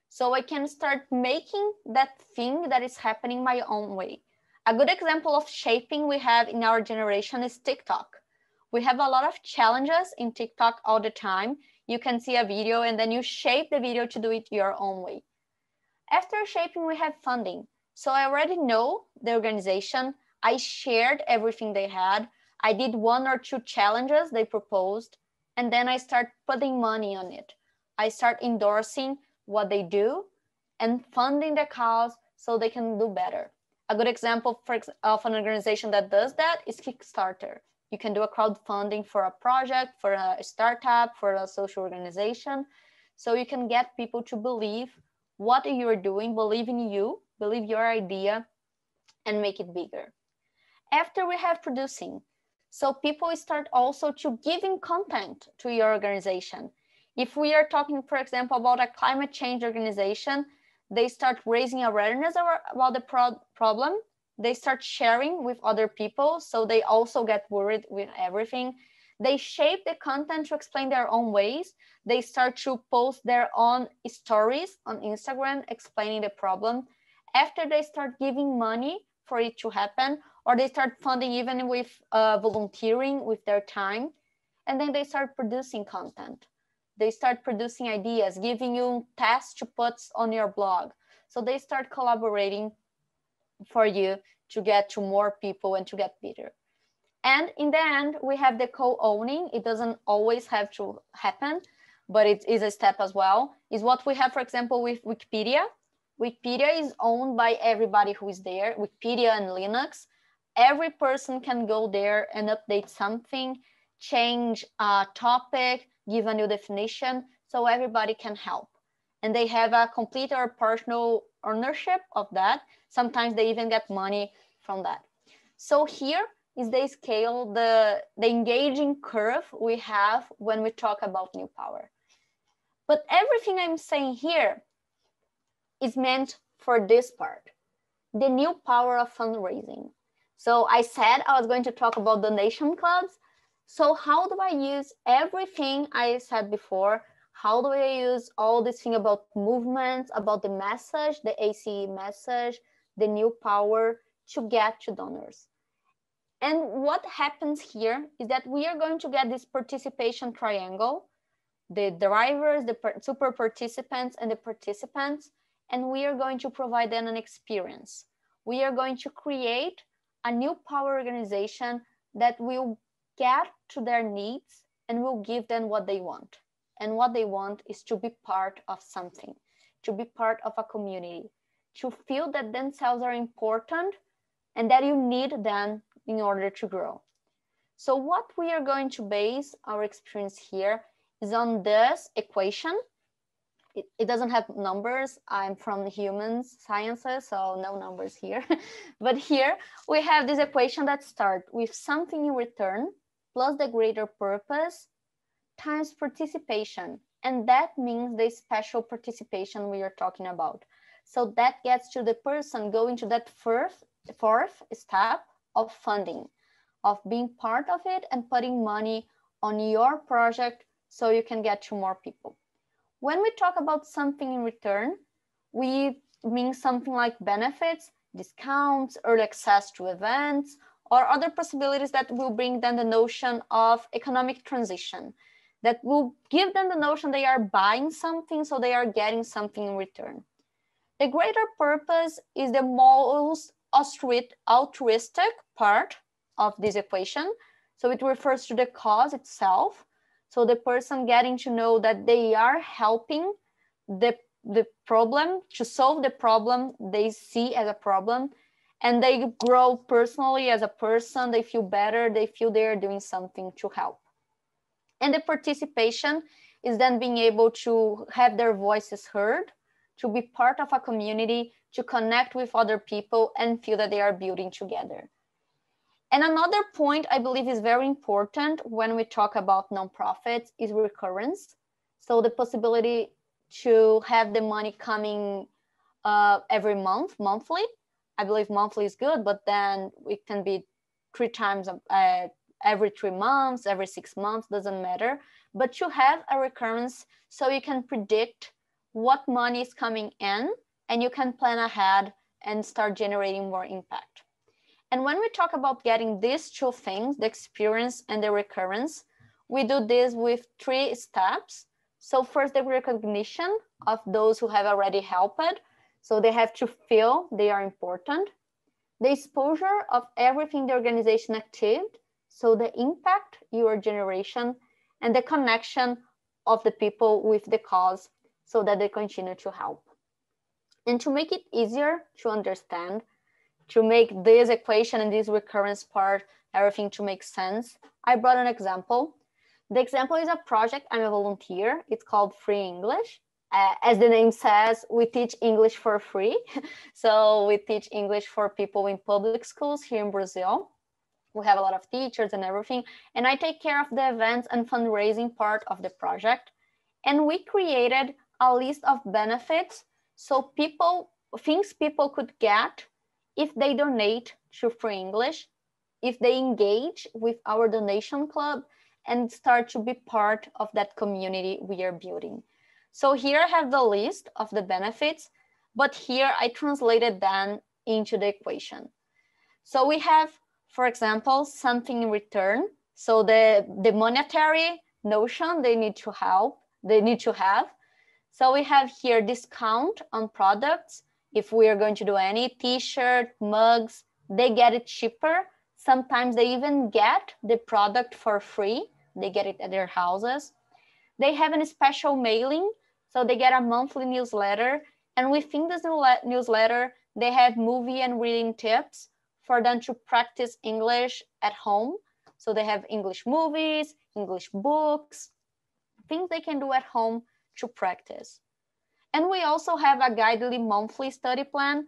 Speaker 3: So I can start making that thing that is happening my own way. A good example of shaping we have in our generation is TikTok. We have a lot of challenges in TikTok all the time. You can see a video and then you shape the video to do it your own way. After shaping, we have funding. So I already know the organization. I shared everything they had. I did 1 or 2 challenges they proposed, and then I start putting money on it. I start endorsing what they do and funding the cause so they can do better. A good example of an organization that does that is Kickstarter. You can do a crowdfunding for a project, for a startup, for a social organization. So you can get people to believe what you're doing, believe in you, believe your idea, and make it bigger. After we have producing, so people start also to giving content to your organization. If we are talking, for example, about a climate change organization, they start raising awareness about the problem. They start sharing with other people, so they also get worried with everything. They shape the content to explain their own ways. They start to post their own stories on Instagram explaining the problem. After they start giving money for it to happen, or they start funding even with volunteering with their time, and then they start producing content. They start producing ideas, giving you tasks to put on your blog. So they start collaborating for you to get to more people and to get bigger. And in the end, we have the co-owning. It doesn't always have to happen, but it is a step as well. Is what we have, for example, with Wikipedia. Wikipedia is owned by everybody who is there, Wikipedia and Linux. Every person can go there and update something, change a topic, give a new definition, so everybody can help. And they have a complete or partial ownership of that. Sometimes they even get money from that. So here is the scale, the engaging curve we have when we talk about new power. But everything I'm saying here is meant for this part, the new power of fundraising. So I said I was going to talk about donation clubs. So how do I use everything I said before? How do I use all this thing about movements, about the message, the ACE message, the new power to get to donors? And what happens here is that we are going to get this participation triangle, the drivers, the super participants, and the participants, and we are going to provide them an experience. We are going to create a new power organization that will get to their needs and will give them what they want. And what they want is to be part of something, to be part of a community, to feel that themselves are important and that you need them in order to grow. So what we are going to base our experience here is on this equation. It doesn't have numbers. I'm from human sciences, so no numbers here. But here we have this equation that starts with something in return plus the greater purpose times participation. And that means the special participation we are talking about. So that gets to the person going to that fourth step of funding, of being part of it and putting money on your project so you can get to more people. When we talk about something in return, we mean something like benefits, discounts, early access to events, or other possibilities that will bring them the notion of economic transition, that will give them the notion they are buying something, so they are getting something in return. The greater purpose is the most altruistic part of this equation. So it refers to the cause itself. So the person getting to know that they are helping the problem, to solve the problem they see as a problem, and they grow personally as a person, they feel better, they feel they are doing something to help. And the participation is then being able to have their voices heard, to be part of a community, to connect with other people and feel that they are building together. And another point I believe is very important when we talk about nonprofits is recurrence. So the possibility to have the money coming every month, monthly. I believe monthly is good, but then it can be 3 times every 3 months, every 6 months, doesn't matter. But you have a recurrence so you can predict what money is coming in, and you can plan ahead and start generating more impact. And when we talk about getting these two things, the experience and the recurrence, we do this with 3 steps. So first, the recognition of those who have already helped. So they have to feel they are important. The exposure of everything the organization achieved. So the impact, your generation, and the connection of the people with the cause so that they continue to help. And to make it easier to understand, to make this equation and this recurrence part, everything to make sense, I brought an example. The example is a project. I'm a volunteer. It's called Free English. As the name says, we teach English for free. So we teach English for people in public schools here in Brazil. We have a lot of teachers and everything. And I take care of the events and fundraising part of the project. And we created a list of benefits. So things people could get if they donate to Free English, if they engage with our donation club and start to be part of that community we are building. So here I have the list of the benefits, but here I translated them into the equation. So we have, for example, something in return. So the monetary notion they need to have. So we have here discount on products. If we are going to do any t-shirt, mugs, they get it cheaper. Sometimes they even get the product for free. They get it at their houses. They have a special mailing, so they get a monthly newsletter. And within this newsletter, they have movie and reading tips for them to practice English at home. So they have English movies, English books, things they can do at home to practice. And we also have a guided monthly study plan.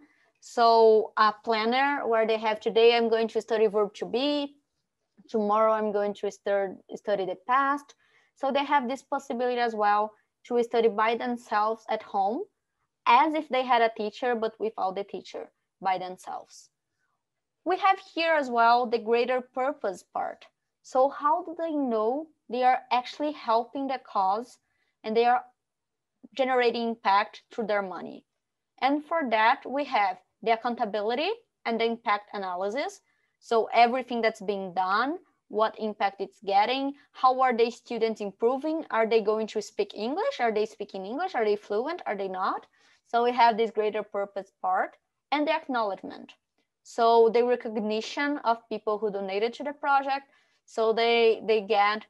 Speaker 3: So a planner where they have, today I'm going to study verb to be, tomorrow I'm going to study the past. So they have this possibility as well to study by themselves at home, as if they had a teacher, but without the teacher, by themselves. We have here as well the greater purpose part. So how do they know they are actually helping the cause and they are generating impact through their money? And for that, we have the accountability and the impact analysis. So everything that's being done, what impact it's getting, how are the students improving? Are they going to speak English? Are they speaking English? Are they fluent? Are they not? So we have this greater purpose part and the acknowledgement. So the recognition of people who donated to the project. So they get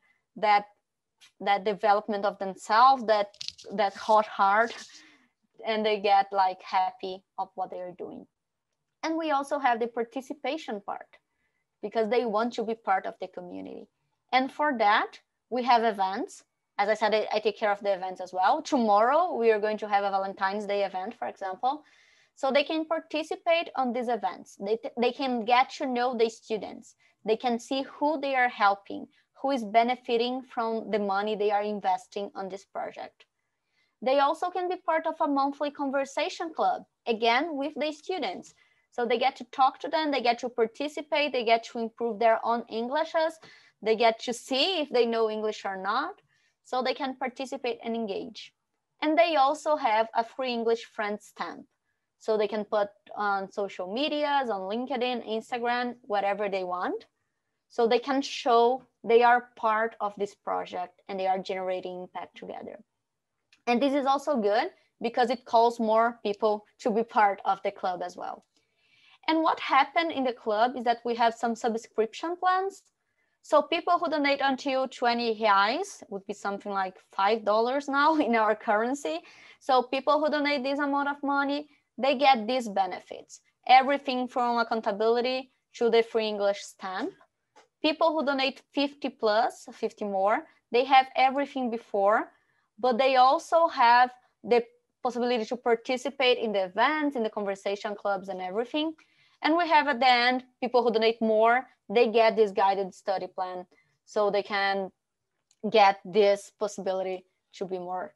Speaker 3: that development of themselves, that hot heart, and they get like happy of what they are doing. And we also have the participation part, because they want to be part of the community. And for that, we have events. As I said, I take care of the events as well. Tomorrow, we are going to have a Valentine's Day event, for example. So they can participate on these events. They can get to know the students. They can see who they are helping, who is benefiting from the money they are investing on this project. They also can be part of a monthly conversation club, again, with the students. So they get to talk to them, they get to participate, they get to improve their own Englishes, they get to see if they know English or not, so they can participate and engage. And they also have a free English friend stamp. So they can put on social medias, on LinkedIn, Instagram, whatever they want. So they can show they are part of this project and they are generating impact together. And this is also good because it calls more people to be part of the club as well. And what happened in the club is that we have some subscription plans. So people who donate until 20 reais would be something like $5 now in our currency. So people who donate this amount of money, they get these benefits. Everything from accountability to the free English stamp. People who donate 50 plus, 50 more, they have everything before, but they also have the possibility to participate in the events, in the conversation clubs and everything. And we have at the end, people who donate more, they get this guided study plan. So they can get this possibility to be more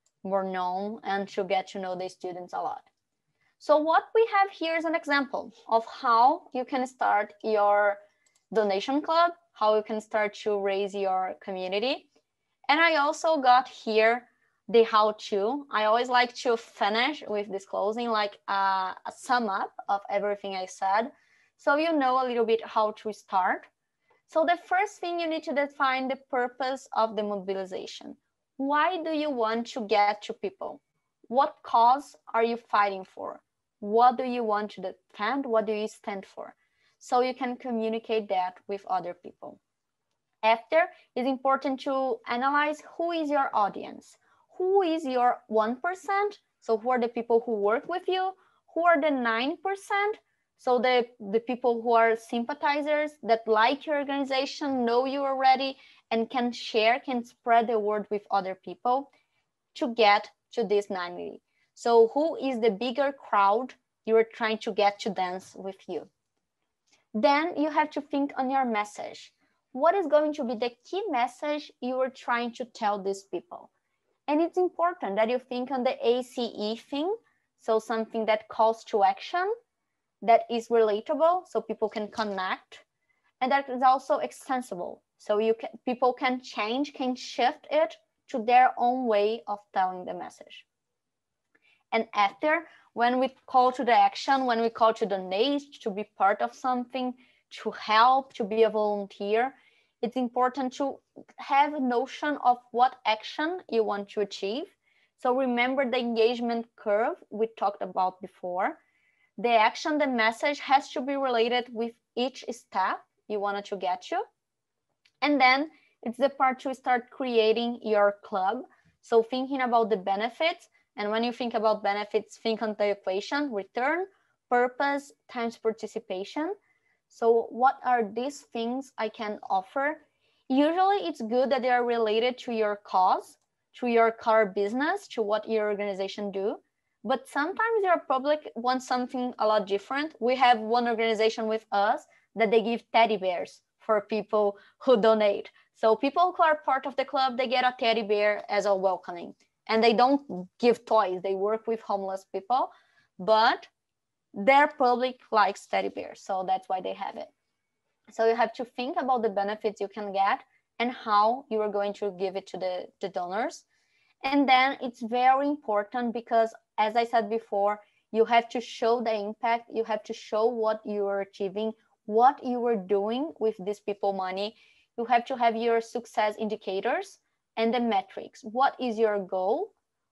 Speaker 3: known and to get to know the students a lot. So what we have here is an example of how you can start your donation club, how you can start to raise your community. And I also got here the how-to. I always like to finish with this closing, like a sum up of everything I said. So you know a little bit how to start. So the first thing, you need to define the purpose of the mobilization. Why do you want to get to people? What cause are you fighting for? What do you want to defend? What do you stand for? So you can communicate that with other people. After, it's important to analyze who is your audience. Who is your 1%? So who are the people who work with you? Who are the 9%? So the people who are sympathizers that like your organization, know you already, and can share, can spread the word with other people to get to this 90. So who is the bigger crowd you are trying to get to dance with you? Then you have to think on your message. What is going to be the key message you are trying to tell these people? And it's important that you think on the ACE thing, so something that calls to action, that is relatable, so people can connect, and that is also extensible, so people can change, can shift it to their own way of telling the message. And after, when we call to the action, when we call to donate, to be part of something, to help, to be a volunteer, it's important to have a notion of what action you want to achieve. So remember the engagement curve we talked about before. The action, the message has to be related with each step you wanted to get to. And then it's the part to start creating your club. So thinking about the benefits. And when you think about benefits, think on the equation: return, purpose, times participation. So what are these things I can offer? Usually it's good that they are related to your cause, to your core business, to what your organization do. But sometimes your public wants something a lot different. We have one organization with us that they give teddy bears for people who donate. So people who are part of the club, they get a teddy bear as a welcoming. And they don't give toys. They work with homeless people, but their public likes teddy bears. So that's why they have it. So you have to think about the benefits you can get and how you are going to give it to the donors. And then it's very important because, as I said before, you have to show the impact. You have to show what you are achieving, what you are doing with these people money. You have to have your success indicators and the metrics. What is your goal?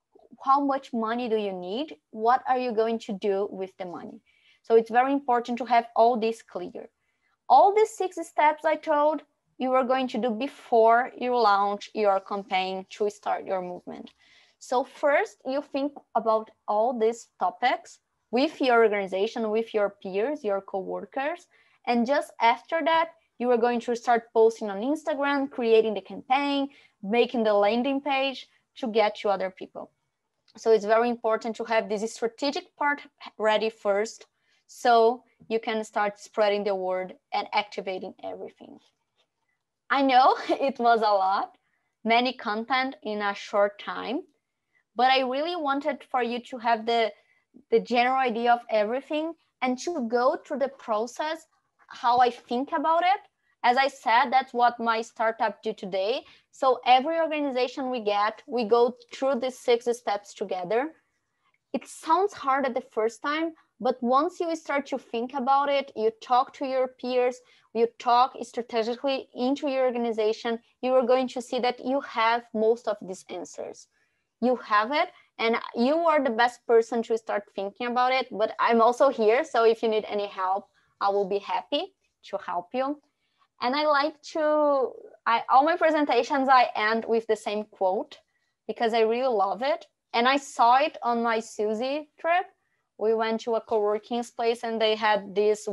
Speaker 3: How much money do you need? What are you going to do with the money? So it's very important to have all this clear. All these 6 steps I told you are going to do before you launch your campaign to start your movement. So first, you think about all these topics with your organization, with your peers, your coworkers, and just after that, you are going to start posting on Instagram, creating the campaign, making the landing page to get to other people. So it's very important to have this strategic part ready first, so you can start spreading the word and activating everything. I know it was a lot, many content in a short time, but I really wanted for you to have the general idea of everything and to go through the process, how I think about it. As I said, that's what my startup do today. So every organization we get, we go through these 6 steps together. It sounds hard at the first time, but once you start to think about it, you talk to your peers, you talk strategically into your organization, you are going to see that you have most of these answers. You have it, and you are the best person to start thinking about it, but I'm also here. So if you need any help, I will be happy to help you. And I like to, all my presentations, I end with the same quote because I really love it. And I saw it on my Suzy trip. We went to a co-working space and they had this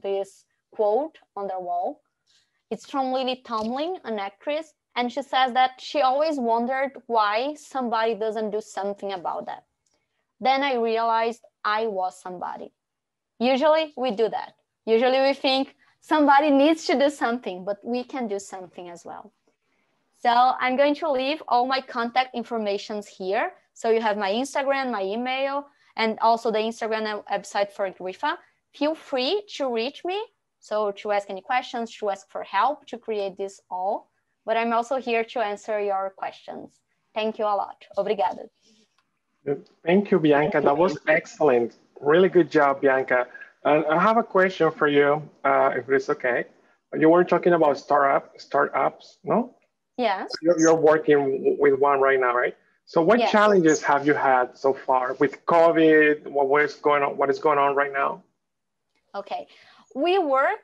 Speaker 3: quote on their wall. It's from Lily Tomlin, an actress. And she says that she always wondered why somebody doesn't do something about that. Then I realized I was somebody. Usually we do that. Usually we think somebody needs to do something, but we can do something as well. So I'm going to leave all my contact informations here. So you have my Instagram, my email, and also the Instagram and website for GRIFA. Feel free to reach me. So to ask any questions, to ask for help to create this all. But I'm also here to answer your questions. Thank you a lot. Obrigada.
Speaker 1: Thank you, Bianca. That was excellent. Really good job, Bianca. And I have a question for you, if it's okay. You were talking about startups, no?
Speaker 3: Yes.
Speaker 1: You're working with one right now, right? So what
Speaker 3: Yes.
Speaker 1: challenges have you had so far with COVID? What is going on? What is going on right now?
Speaker 3: Okay. We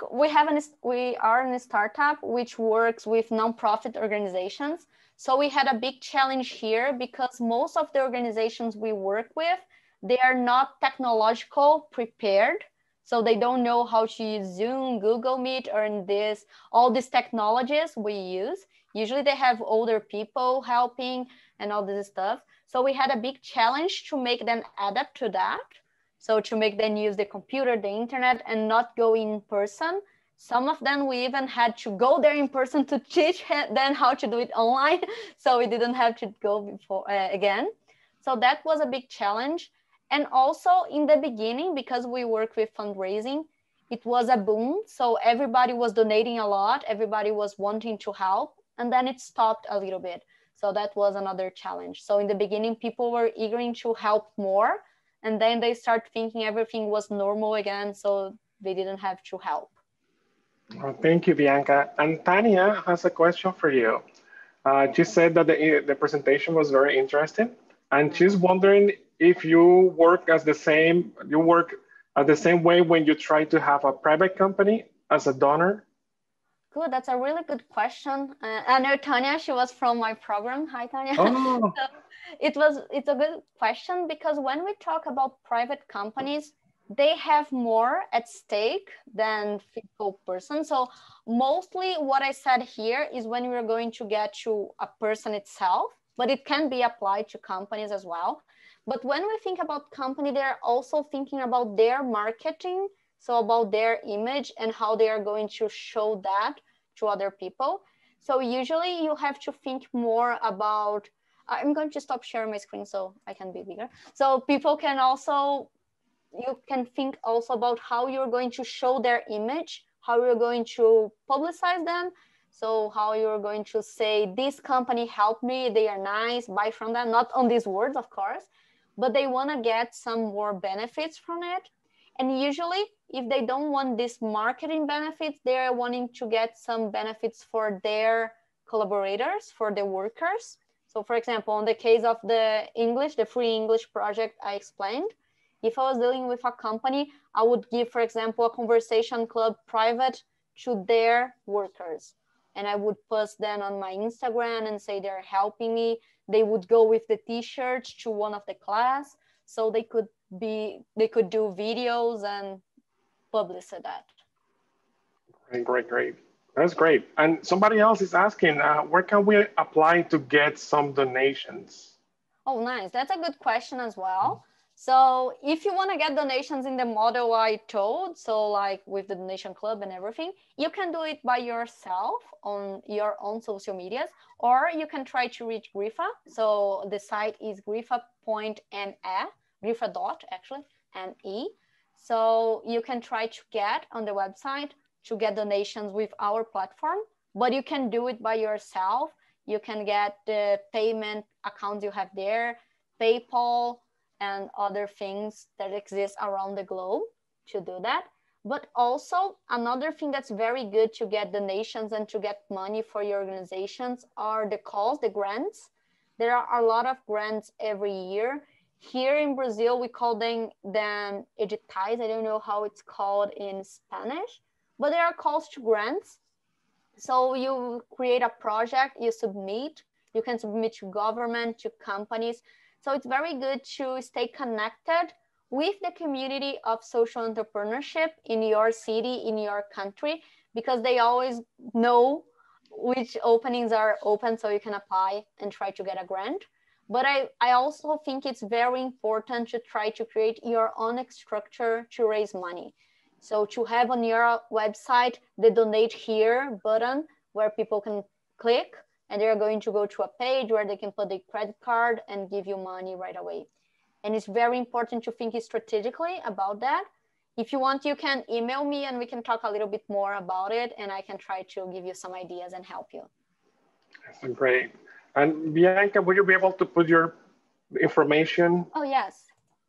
Speaker 3: are in a startup which works with nonprofit organizations. So we had a big challenge here because most of the organizations we work with, they are not technological prepared. So they don't know how to use Zoom, Google Meet, or all these technologies we use. Usually they have older people helping and all this stuff. So we had a big challenge to make them adapt to that. So to make them use the computer, the internet, and not go in person. Some of them, we even had to go there in person to teach them how to do it online. So we didn't have to go before again. So that was a big challenge. And also in the beginning, because we work with fundraising, it was a boom. So everybody was donating a lot. Everybody was wanting to help. And then it stopped a little bit. So that was another challenge. So in the beginning, people were eager to help more. And then they start thinking everything was normal again, so they didn't have to help.
Speaker 1: Well, thank you, Bianca. And Tania has a question for you. She said that the presentation was very interesting, and she's wondering if you work as the same way when you try to have a private company as a donor.
Speaker 3: Good, that's a really good question. I know Tania, she was from my program. Hi, Tania.
Speaker 1: Oh.
Speaker 3: So it's a good question because when we talk about private companies, they have more at stake than physical person. So mostly what I said here is when we're going to get to a person itself, but it can be applied to companies as well. But when we think about company, they're also thinking about their marketing. So about their image and how they are going to show that to other people. So usually you have to think more about, I'm going to stop sharing my screen so I can be bigger. So people can also, you can think also about how you're going to show their image, how you're going to publicize them. So how you're going to say, this company helped me, they are nice, buy from them, not on these words, of course, but they want to get some more benefits from it. And usually, if they don't want these marketing benefits, they're wanting to get some benefits for their collaborators, for the workers. So for example, in the case of the free English project I explained, if I was dealing with a company, I would give, for example, a conversation club private to their workers. And I would post them on my Instagram and say they're helping me. They would go with the t-shirts to one of the class. So they could do videos and publish that.
Speaker 1: Great. That's great. And somebody else is asking, where can we apply to get some donations?
Speaker 3: Oh, nice. That's a good question as well. So if you want to get donations in the model I told, so like with the donation club and everything, you can do it by yourself on your own social medias, or you can try to reach Grifa. So the site is grifa.me. Grifa actually, N-E. So you can try to get on the website to get donations with our platform, but you can do it by yourself. You can get the payment accounts you have there, PayPal, and other things that exist around the globe to do that. But also another thing that's very good to get donations and to get money for your organizations are the calls, the grants. There are a lot of grants every year. Here in Brazil, we call them editais. I don't know how it's called in Spanish, but there are calls to grants. So you create a project, you submit, you can submit to government, to companies. So it's very good to stay connected with the community of social entrepreneurship in your city, in your country, because they always know which openings are open so you can apply and try to get a grant. But I also think it's very important to try to create your own structure to raise money. So to have on your website the donate here button where people can click and they're going to go to a page where they can put a credit card and give you money right away. And it's very important to think strategically about that. If you want, you can email me and we can talk a little bit more about it and I can try to give you some ideas and help you.
Speaker 1: That's great. And Bianca, would you be able to put your information?
Speaker 3: Oh, yes.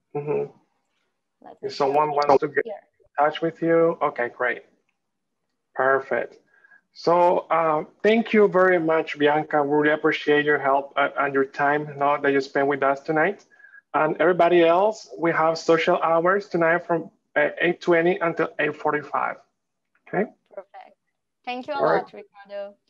Speaker 1: If someone wants to get in touch with you, okay, great. Perfect. So thank you very much, Bianca. We really appreciate your help and your time that you spent with us tonight. And everybody else, we have social hours tonight from 8:20 until 8:45. Okay?
Speaker 3: Perfect. Thank you a lot, Ricardo.